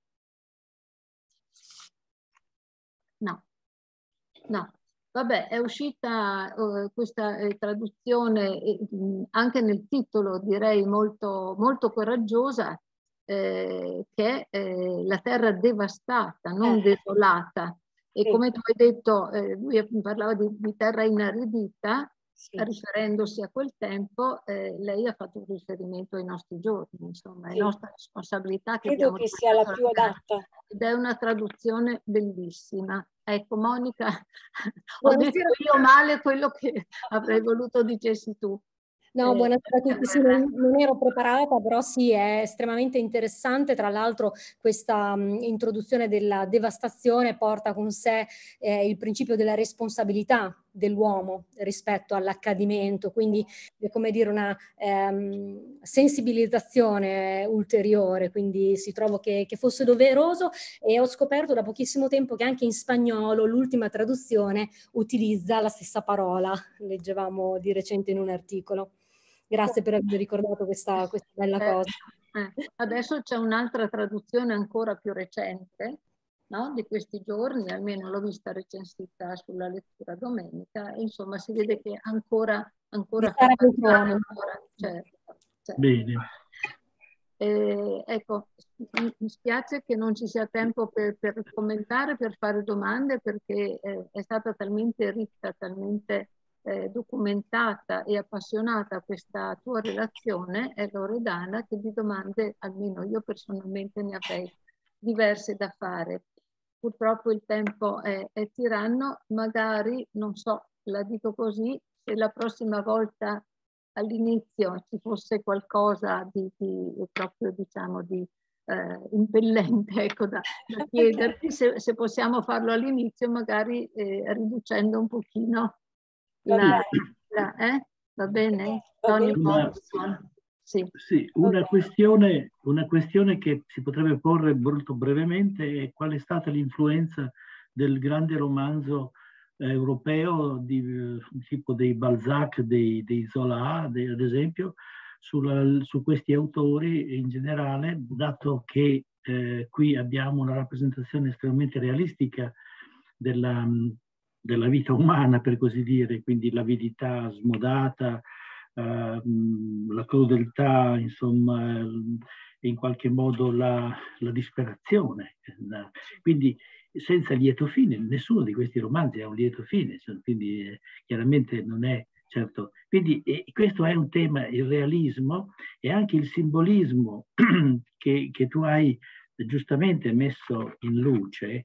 No. Vabbè, è uscita questa traduzione anche nel titolo, direi molto, molto coraggiosa, che è La terra devastata, non desolata. E come tu hai detto, lui parlava di terra inaridita, riferendosi a quel tempo, lei ha fatto un riferimento ai nostri giorni, insomma, è nostra responsabilità. Credo che sia la più adatta. Ed è una traduzione bellissima. Ecco, Monica, ho detto io male quello che avrei voluto dicessi tu. No, buonasera a tutti. Sì, non ero preparata, però sì, è estremamente interessante. Tra l'altro questa introduzione della devastazione porta con sé il principio della responsabilità dell'uomo rispetto all'accadimento, quindi come dire una sensibilizzazione ulteriore, quindi si trovo che fosse doveroso, e ho scoperto da pochissimo tempo che anche in spagnolo l'ultima traduzione utilizza la stessa parola, leggevamo di recente in un articolo. Grazie per aver ricordato questa bella cosa. Adesso c'è un'altra traduzione ancora più recente, no? Di questi giorni, almeno l'ho vista recensita sulla lettura domenica, e insomma si vede che ancora certo. Bene. Ecco, mi spiace che non ci sia tempo per commentare, per fare domande, perché è stata talmente ricca, talmente documentata e appassionata questa tua relazione, Loredana, che di domande almeno io personalmente ne avrei diverse da fare. Purtroppo il tempo è tiranno, magari, non so, la dico così, se la prossima volta all'inizio ci fosse qualcosa di proprio, diciamo, di impellente, ecco, da chiederti, se possiamo farlo all'inizio, magari riducendo un pochino va bene? Tony Morrison. Sì. Sì, una questione che si potrebbe porre molto brevemente è qual è stata l'influenza del grande romanzo europeo tipo dei Balzac, dei Zola, ad esempio, su questi autori in generale, dato che qui abbiamo una rappresentazione estremamente realistica della vita umana, per così dire, quindi l'avidità smodata, la crudeltà, insomma, in qualche modo la disperazione. Quindi senza lieto fine, nessuno di questi romanzi ha un lieto fine, quindi chiaramente non è certo. Quindi questo è un tema, il realismo e anche il simbolismo che tu hai giustamente messo in luce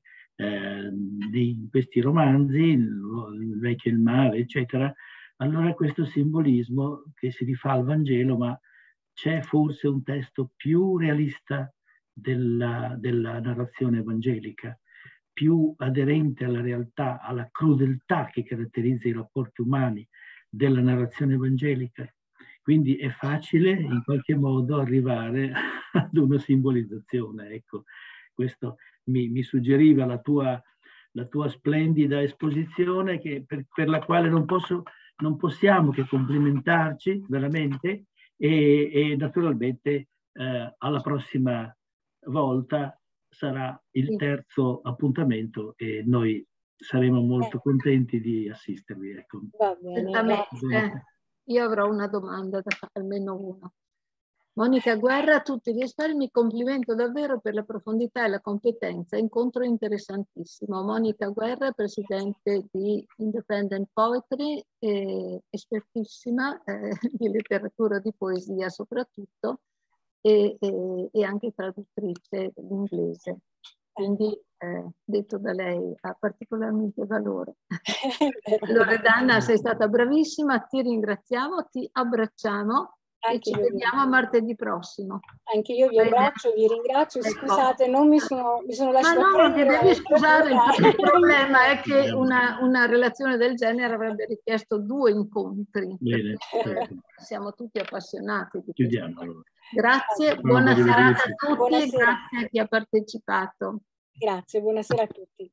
di questi romanzi, Il Vecchio e il Mare, eccetera. Allora questo simbolismo che si rifà al Vangelo, ma c'è forse un testo più realista della narrazione evangelica, più aderente alla realtà, alla crudeltà che caratterizza i rapporti umani della narrazione evangelica. Quindi è facile in qualche modo arrivare ad una simbolizzazione. Ecco, questo mi suggeriva la tua splendida esposizione, per la quale non possiamo che complimentarci veramente, e naturalmente alla prossima volta sarà il terzo appuntamento e noi saremo molto contenti di assistervi. Ecco. Va bene. Io avrò una domanda, almeno una. Monica Guerra, a tutti gli esperti, mi complimento davvero per la profondità e la competenza, incontro interessantissimo. Monica Guerra, presidente di Independent Poetry, espertissima di letteratura, di poesia soprattutto, e anche traduttrice dell'inglese. Quindi, detto da lei, ha particolarmente valore. Loredana, sei stata bravissima, ti ringraziamo, ti abbracciamo. E ci vediamo martedì prossimo. Anche io vi abbraccio, vi ringrazio. Scusate, non mi sono lasciata. Ma no, non ti devi scusare. Il problema è che una relazione del genere avrebbe richiesto 2 incontri. Bene. Siamo tutti appassionati di Chiudiamo allora. Grazie, buona serata a tutti e grazie a chi ha partecipato. Grazie, buonasera a tutti.